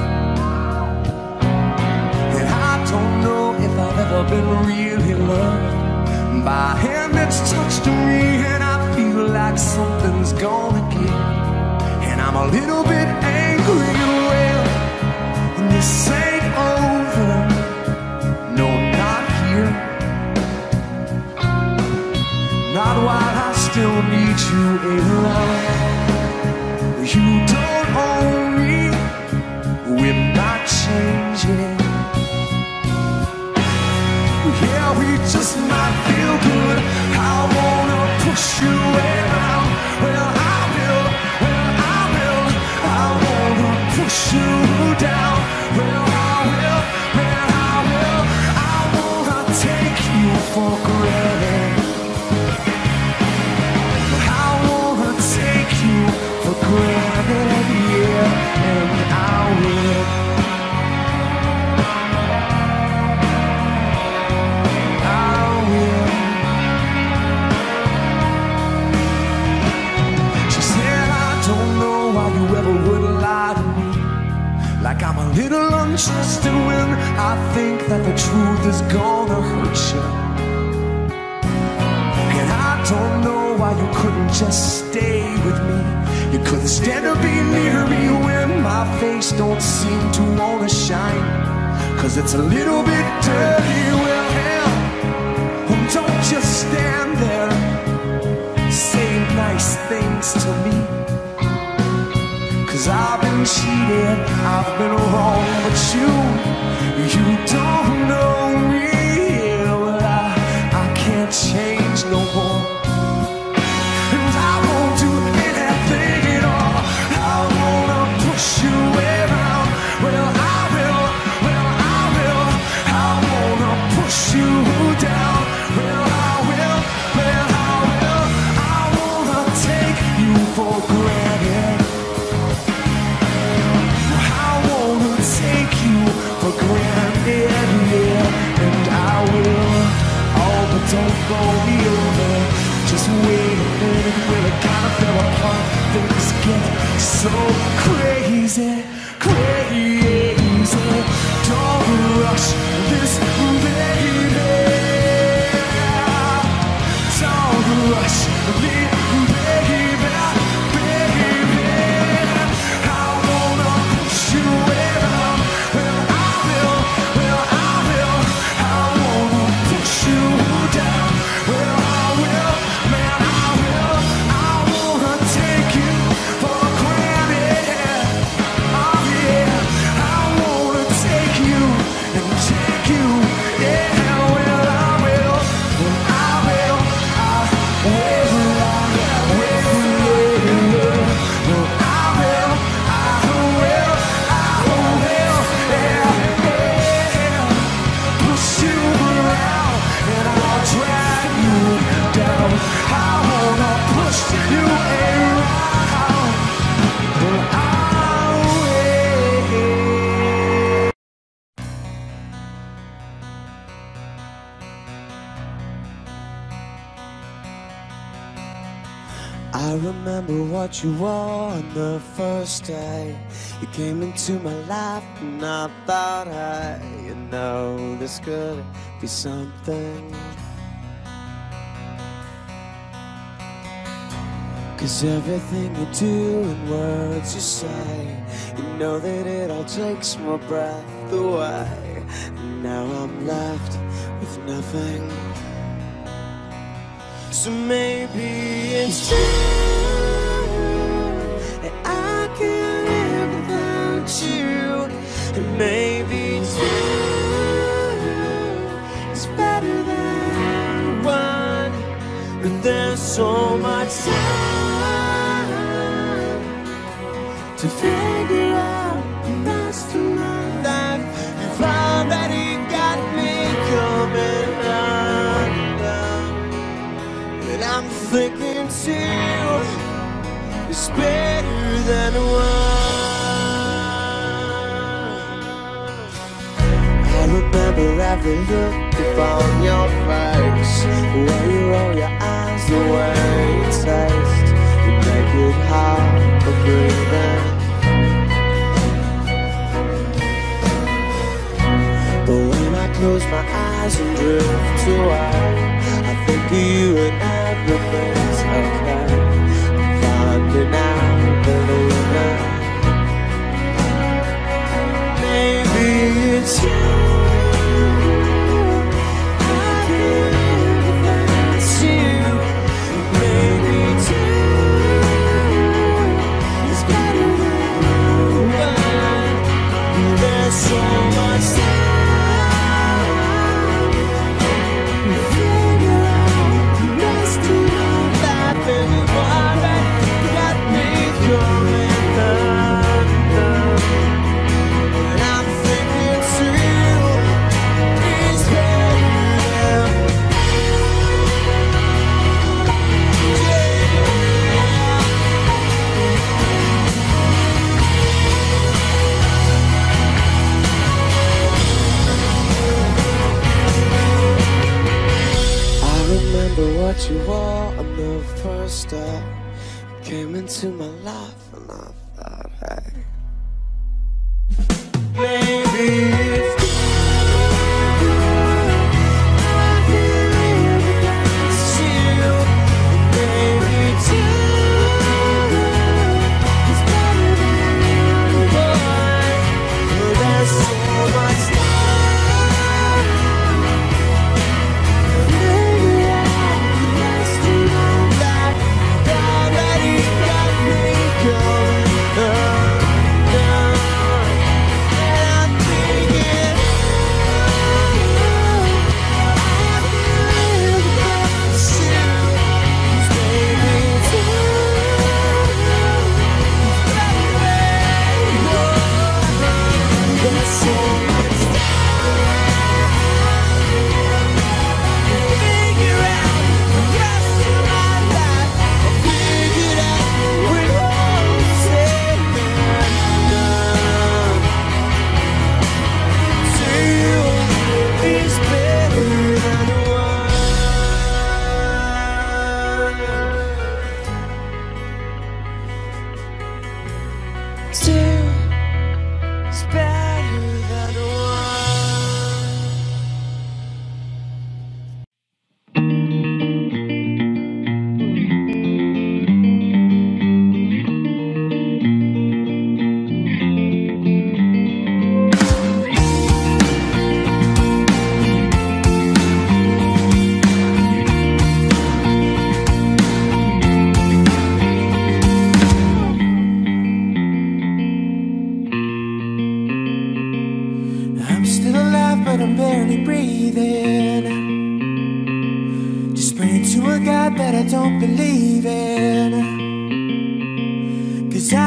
And I don't know if I've ever been really loved by a hand that's touched me, and I feel like something's gonna give. And I'm a little bit angry, well, when this ain't over. No, not here. Not while I still need you around. You don't own me, we're not changing. Yeah, we just might feel good. I wanna push you around. Well, I will, I wanna push you down. Well, I will, I wanna take you for granted. Granted, yeah, and I will. She said, I don't know why you ever would lie to me. Like I'm a little untrusted when I think that the truth is gonna hurt you. And I don't know why you couldn't just stay with me. You couldn't stand to be near me when my face don't seem to wanna shine. 'Cause it's a little bit dirty. Well, hell, don't just stand there saying nice things to me. 'cause I've been cheated, I've been wrong, but you don't know me. Well, I can't change no more, and I won't do anything at all. I wanna push you around. Well, I will. I wanna push you down. Well, I will. I wanna take you for granted. I wanna take you for granted, yeah, and I will. Oh, but don't go over. Just wait a minute, will it kind of fell apart? Things get so crazy. Don't rush this, baby. Don't rush me, baby. I wanna push you around. Well, I will. I wanna push you down. Well, I will, man, I will. I wanna take you for granted. Oh yeah, I wanna take you and take you. Yeah, well, I will. I will. Push you around and I'll drag you down. I wanna push you around, but I'll wait. I remember what you wore on the first day you came into my life, and I thought, hey, you know, this could be something. 'Cause everything you do and words you say, you know that it all takes my breath away. And now I'm left with nothing. So maybe it's true that I can't live without you, and maybe two is better than one. But there's so much time to figure out the rest of my life. You've already got me coming undone, and I'm thinking two is better than one. I remember every look upon your face, the way you roll your eyes, the way you taste, you make it hard for breathing. But when I close my eyes and drift away, I think of you and everything's okay. I'm finding out the winner. Maybe it's you. I can't live without you. Maybe two is better than one. There's so much time to figure out the rest of my life, and you've already got me going undone. And I'm thinking two is better than I remember what you wore on the first day you came into my life, and I thought, hey, maybe it's you. Maybe two is better than one. There's so much time. Maybe I'm the best in my life. Already got me going.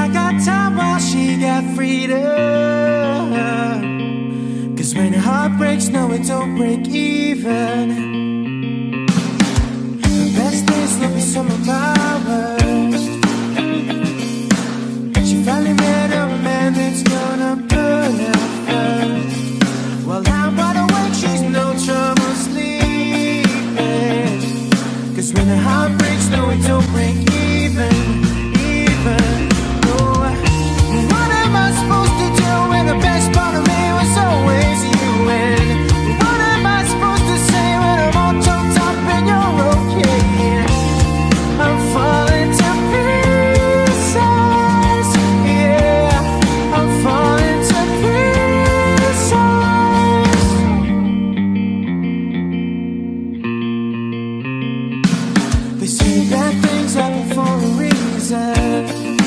I got time while she got freedom. Cause when the heart breaks, no it don't break even. The best days will be some of my worst. She finally met a man that's gonna put her first. Well, I'm wide awake, she's no trouble sleeping. Cause when the heart breaks, no it don't break even. No. What am I supposed to do when the best part of me was always you? And what am I supposed to say when I'm all choked up and you're okay? I'm falling to pieces. Yeah, I'm falling to pieces. They say bad things happen for a reason,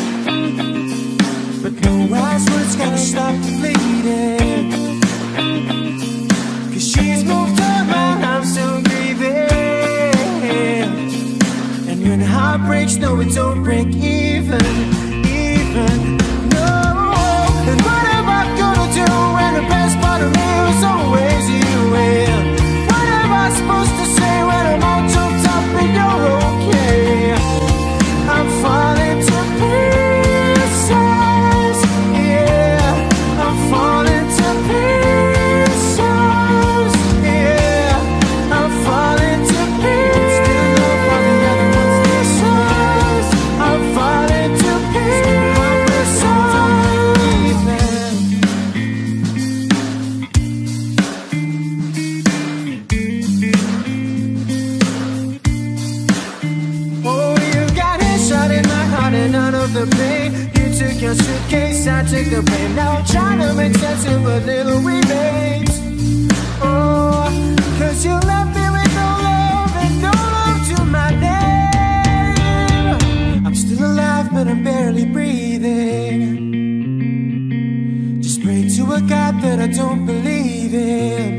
but no wise words gonna stop the bleeding. Cause she's moved on while I'm still grieving. And when the heart breaks, no it don't break even. No. And what am I gonna do when the best part of me was always you? And what am I supposed to say when I'm all choked up and you're okay? I'm falling to pieces. Yeah, I'm falling to pieces. Yeah, I'm falling to pieces. I'm falling to pieces. Oh, you got a shot in my heart and none of the pain. You took your suitcase, I took the pain. Now I'm trying to make sense of what little remains. Oh, cause you left me with no love and no love to my name. I'm still alive, but I'm barely breathing. Just pray to a God that I don't believe in.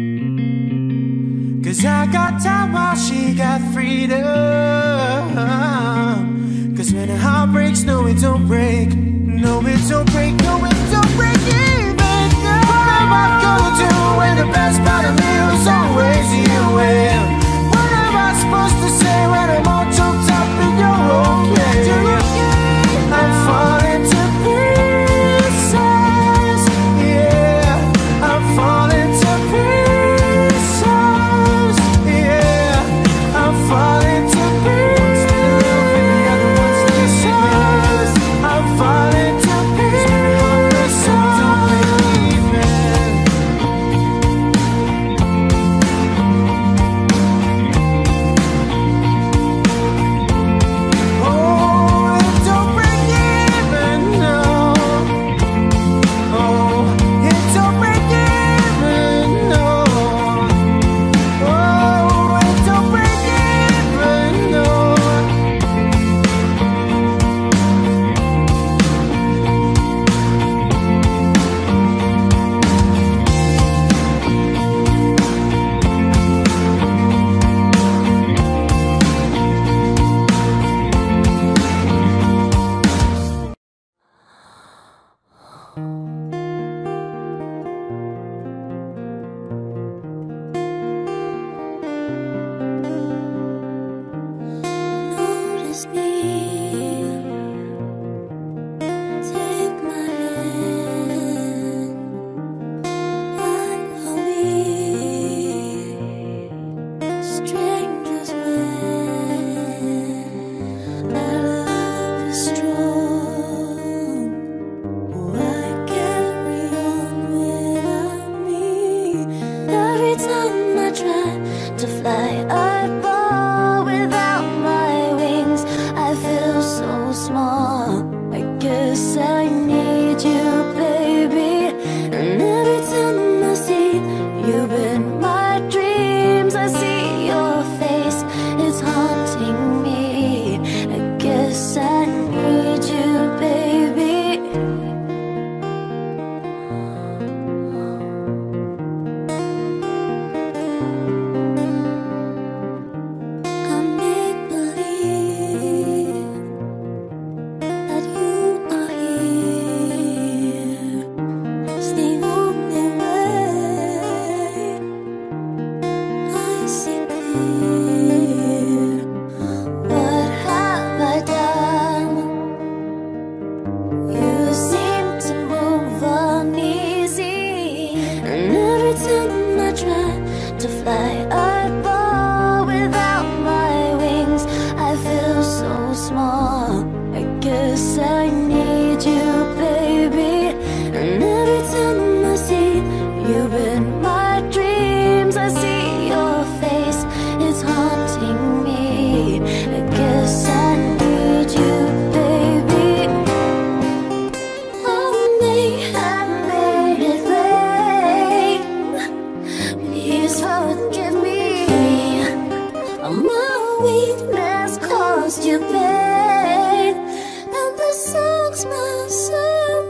Cause I got time while she got freedom. Cause when a heart breaks, no it don't break. No it don't break, no it don't break even. What am I gonna do when the best part of me was always you? And what am I supposed to say when I'm all choked up and you're okay? I'm falling to pieces. Yeah, I'm falling to pieces. Yeah, I'm falling to pieces. I'm falling to pieces. Oh, it don't break even, no. Oh, it don't break even, no. Oh, it don't break even, no. Notice me, take my hand. Why are we strangers when our love is strong? Why carry on without me? Every time I try to fly, I fall without my wings. I feel so small. I guess I need you, baby. And every time I see you in my dreams, I see your face. It's haunting me. I guess I need you, baby. I make believe small. I guess I need you, baby. And every time I see you in my dreams, I see your face, it's haunting me. I guess I need you, baby. Oh, may have made it rain. Please forgive me. My weakness caused you pain, and the song's my sorry.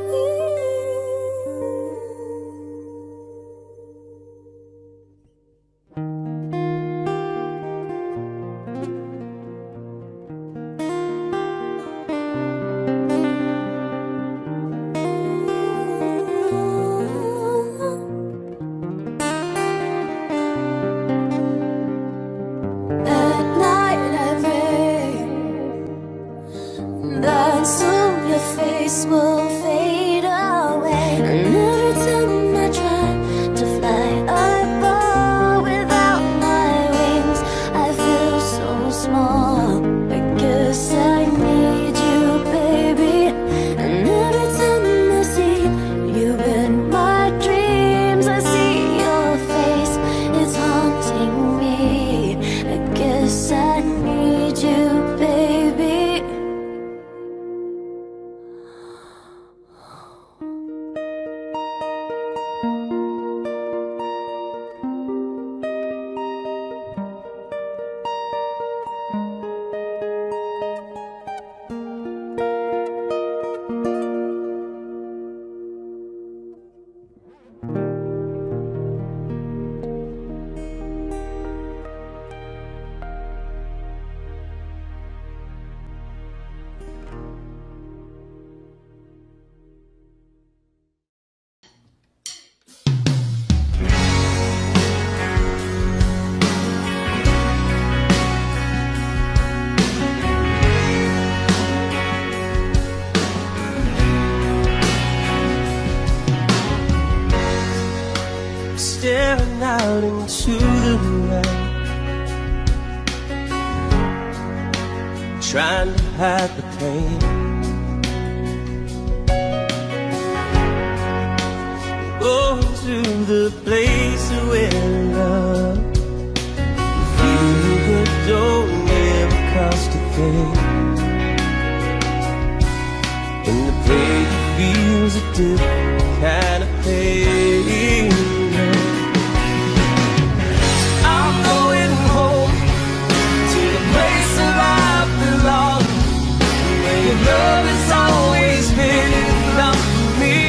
Soon your face will fade away, and every time I try to fly, I fall without my wings. I feel so small. I guess I need you, baby. And every time I see you in my dreams, I see your face, it's haunting me. I guess I need you, baby. Staring out into the night, trying to hide the pain. Going to the place where love, feel good don't ever cost a thing, and the pain feels a different kind of pain. Love has always been enough for me.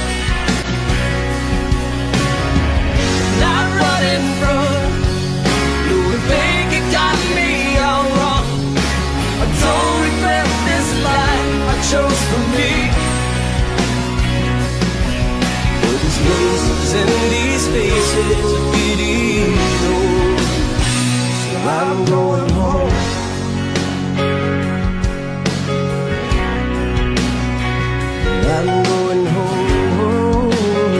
Not running from you, think it got me all wrong. I don't regret this life I chose for me. But these places and these faces are getting old, so I'm going home. I'm going home.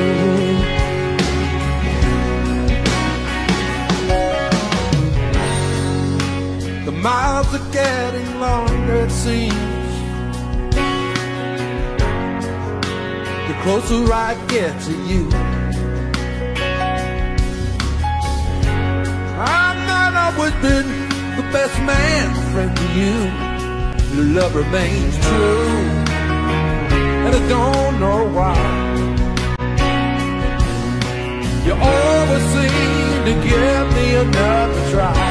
The miles are getting longer, it seems. The closer I get to you, I've not always been the best man, friend to you. Your love remains true, and I don't know why. You always seem to give me another try.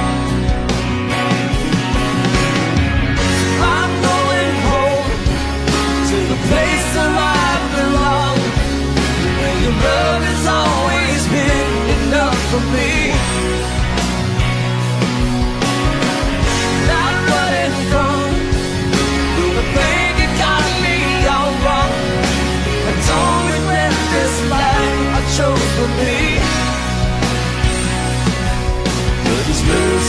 I'm going home to the place where I belong, where your love has always been enough for me. Not running from the pain you got me all wrong. I don't regret this life I chose for me. But it's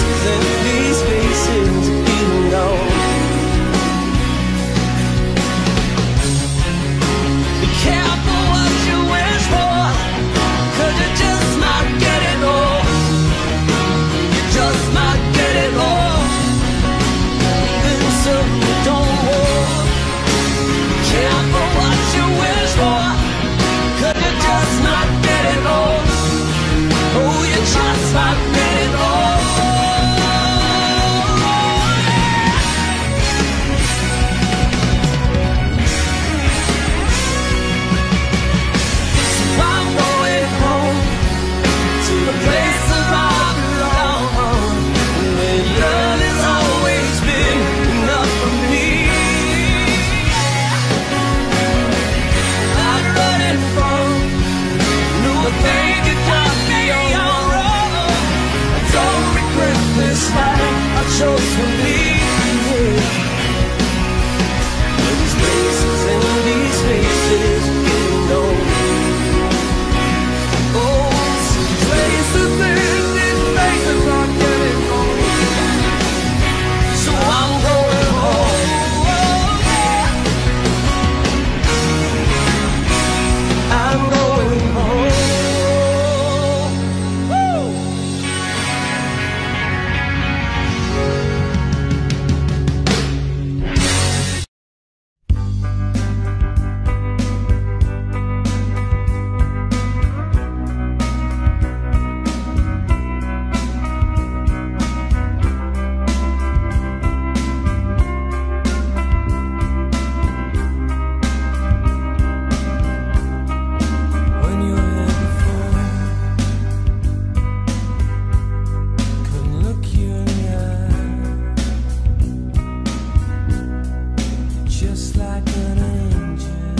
just like an angel.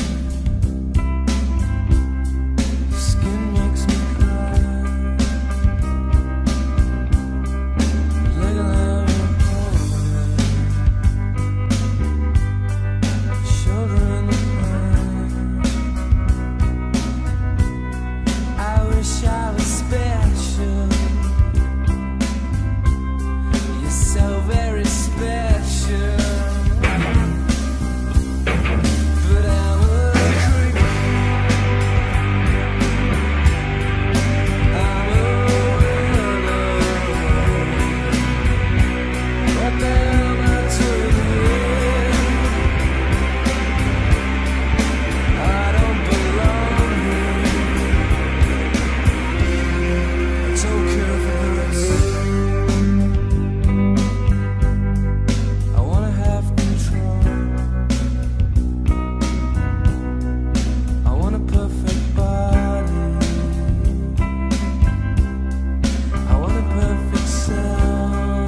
Your skin makes me cry. Like a lemon shoulder in the pine. I wish I was special. You're so very special. But I'm a creep. I'm a weirdo. What the hell am I doing here? I don't belong here. I don't care for this. I wanna have control. I want a perfect body. I want a perfect sound.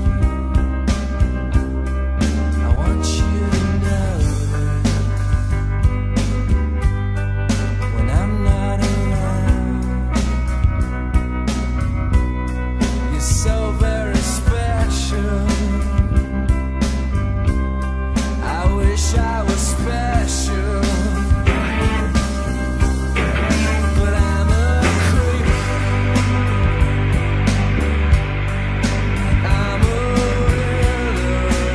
I want you to know when I'm not around. You're so very special. I wish I was special. But I'm a creep. I'm a weirdo.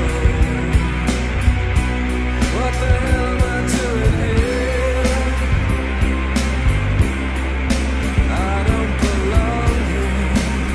What the hell am I doing here? I don't belong here.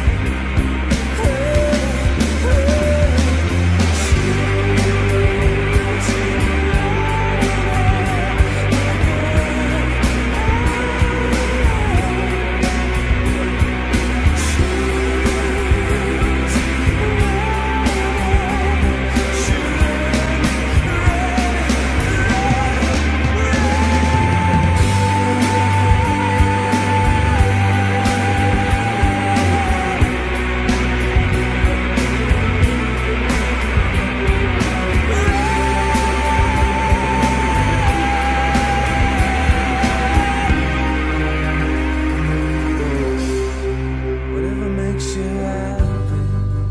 Whatever makes you happy,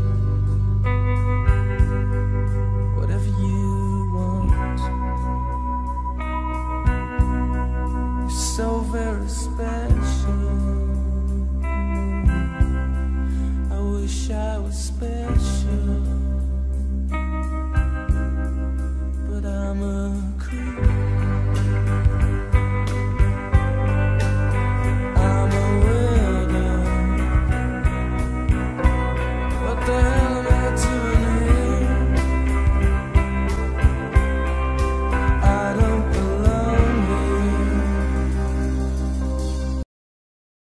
whatever you want. You're so very special. I wish I was special.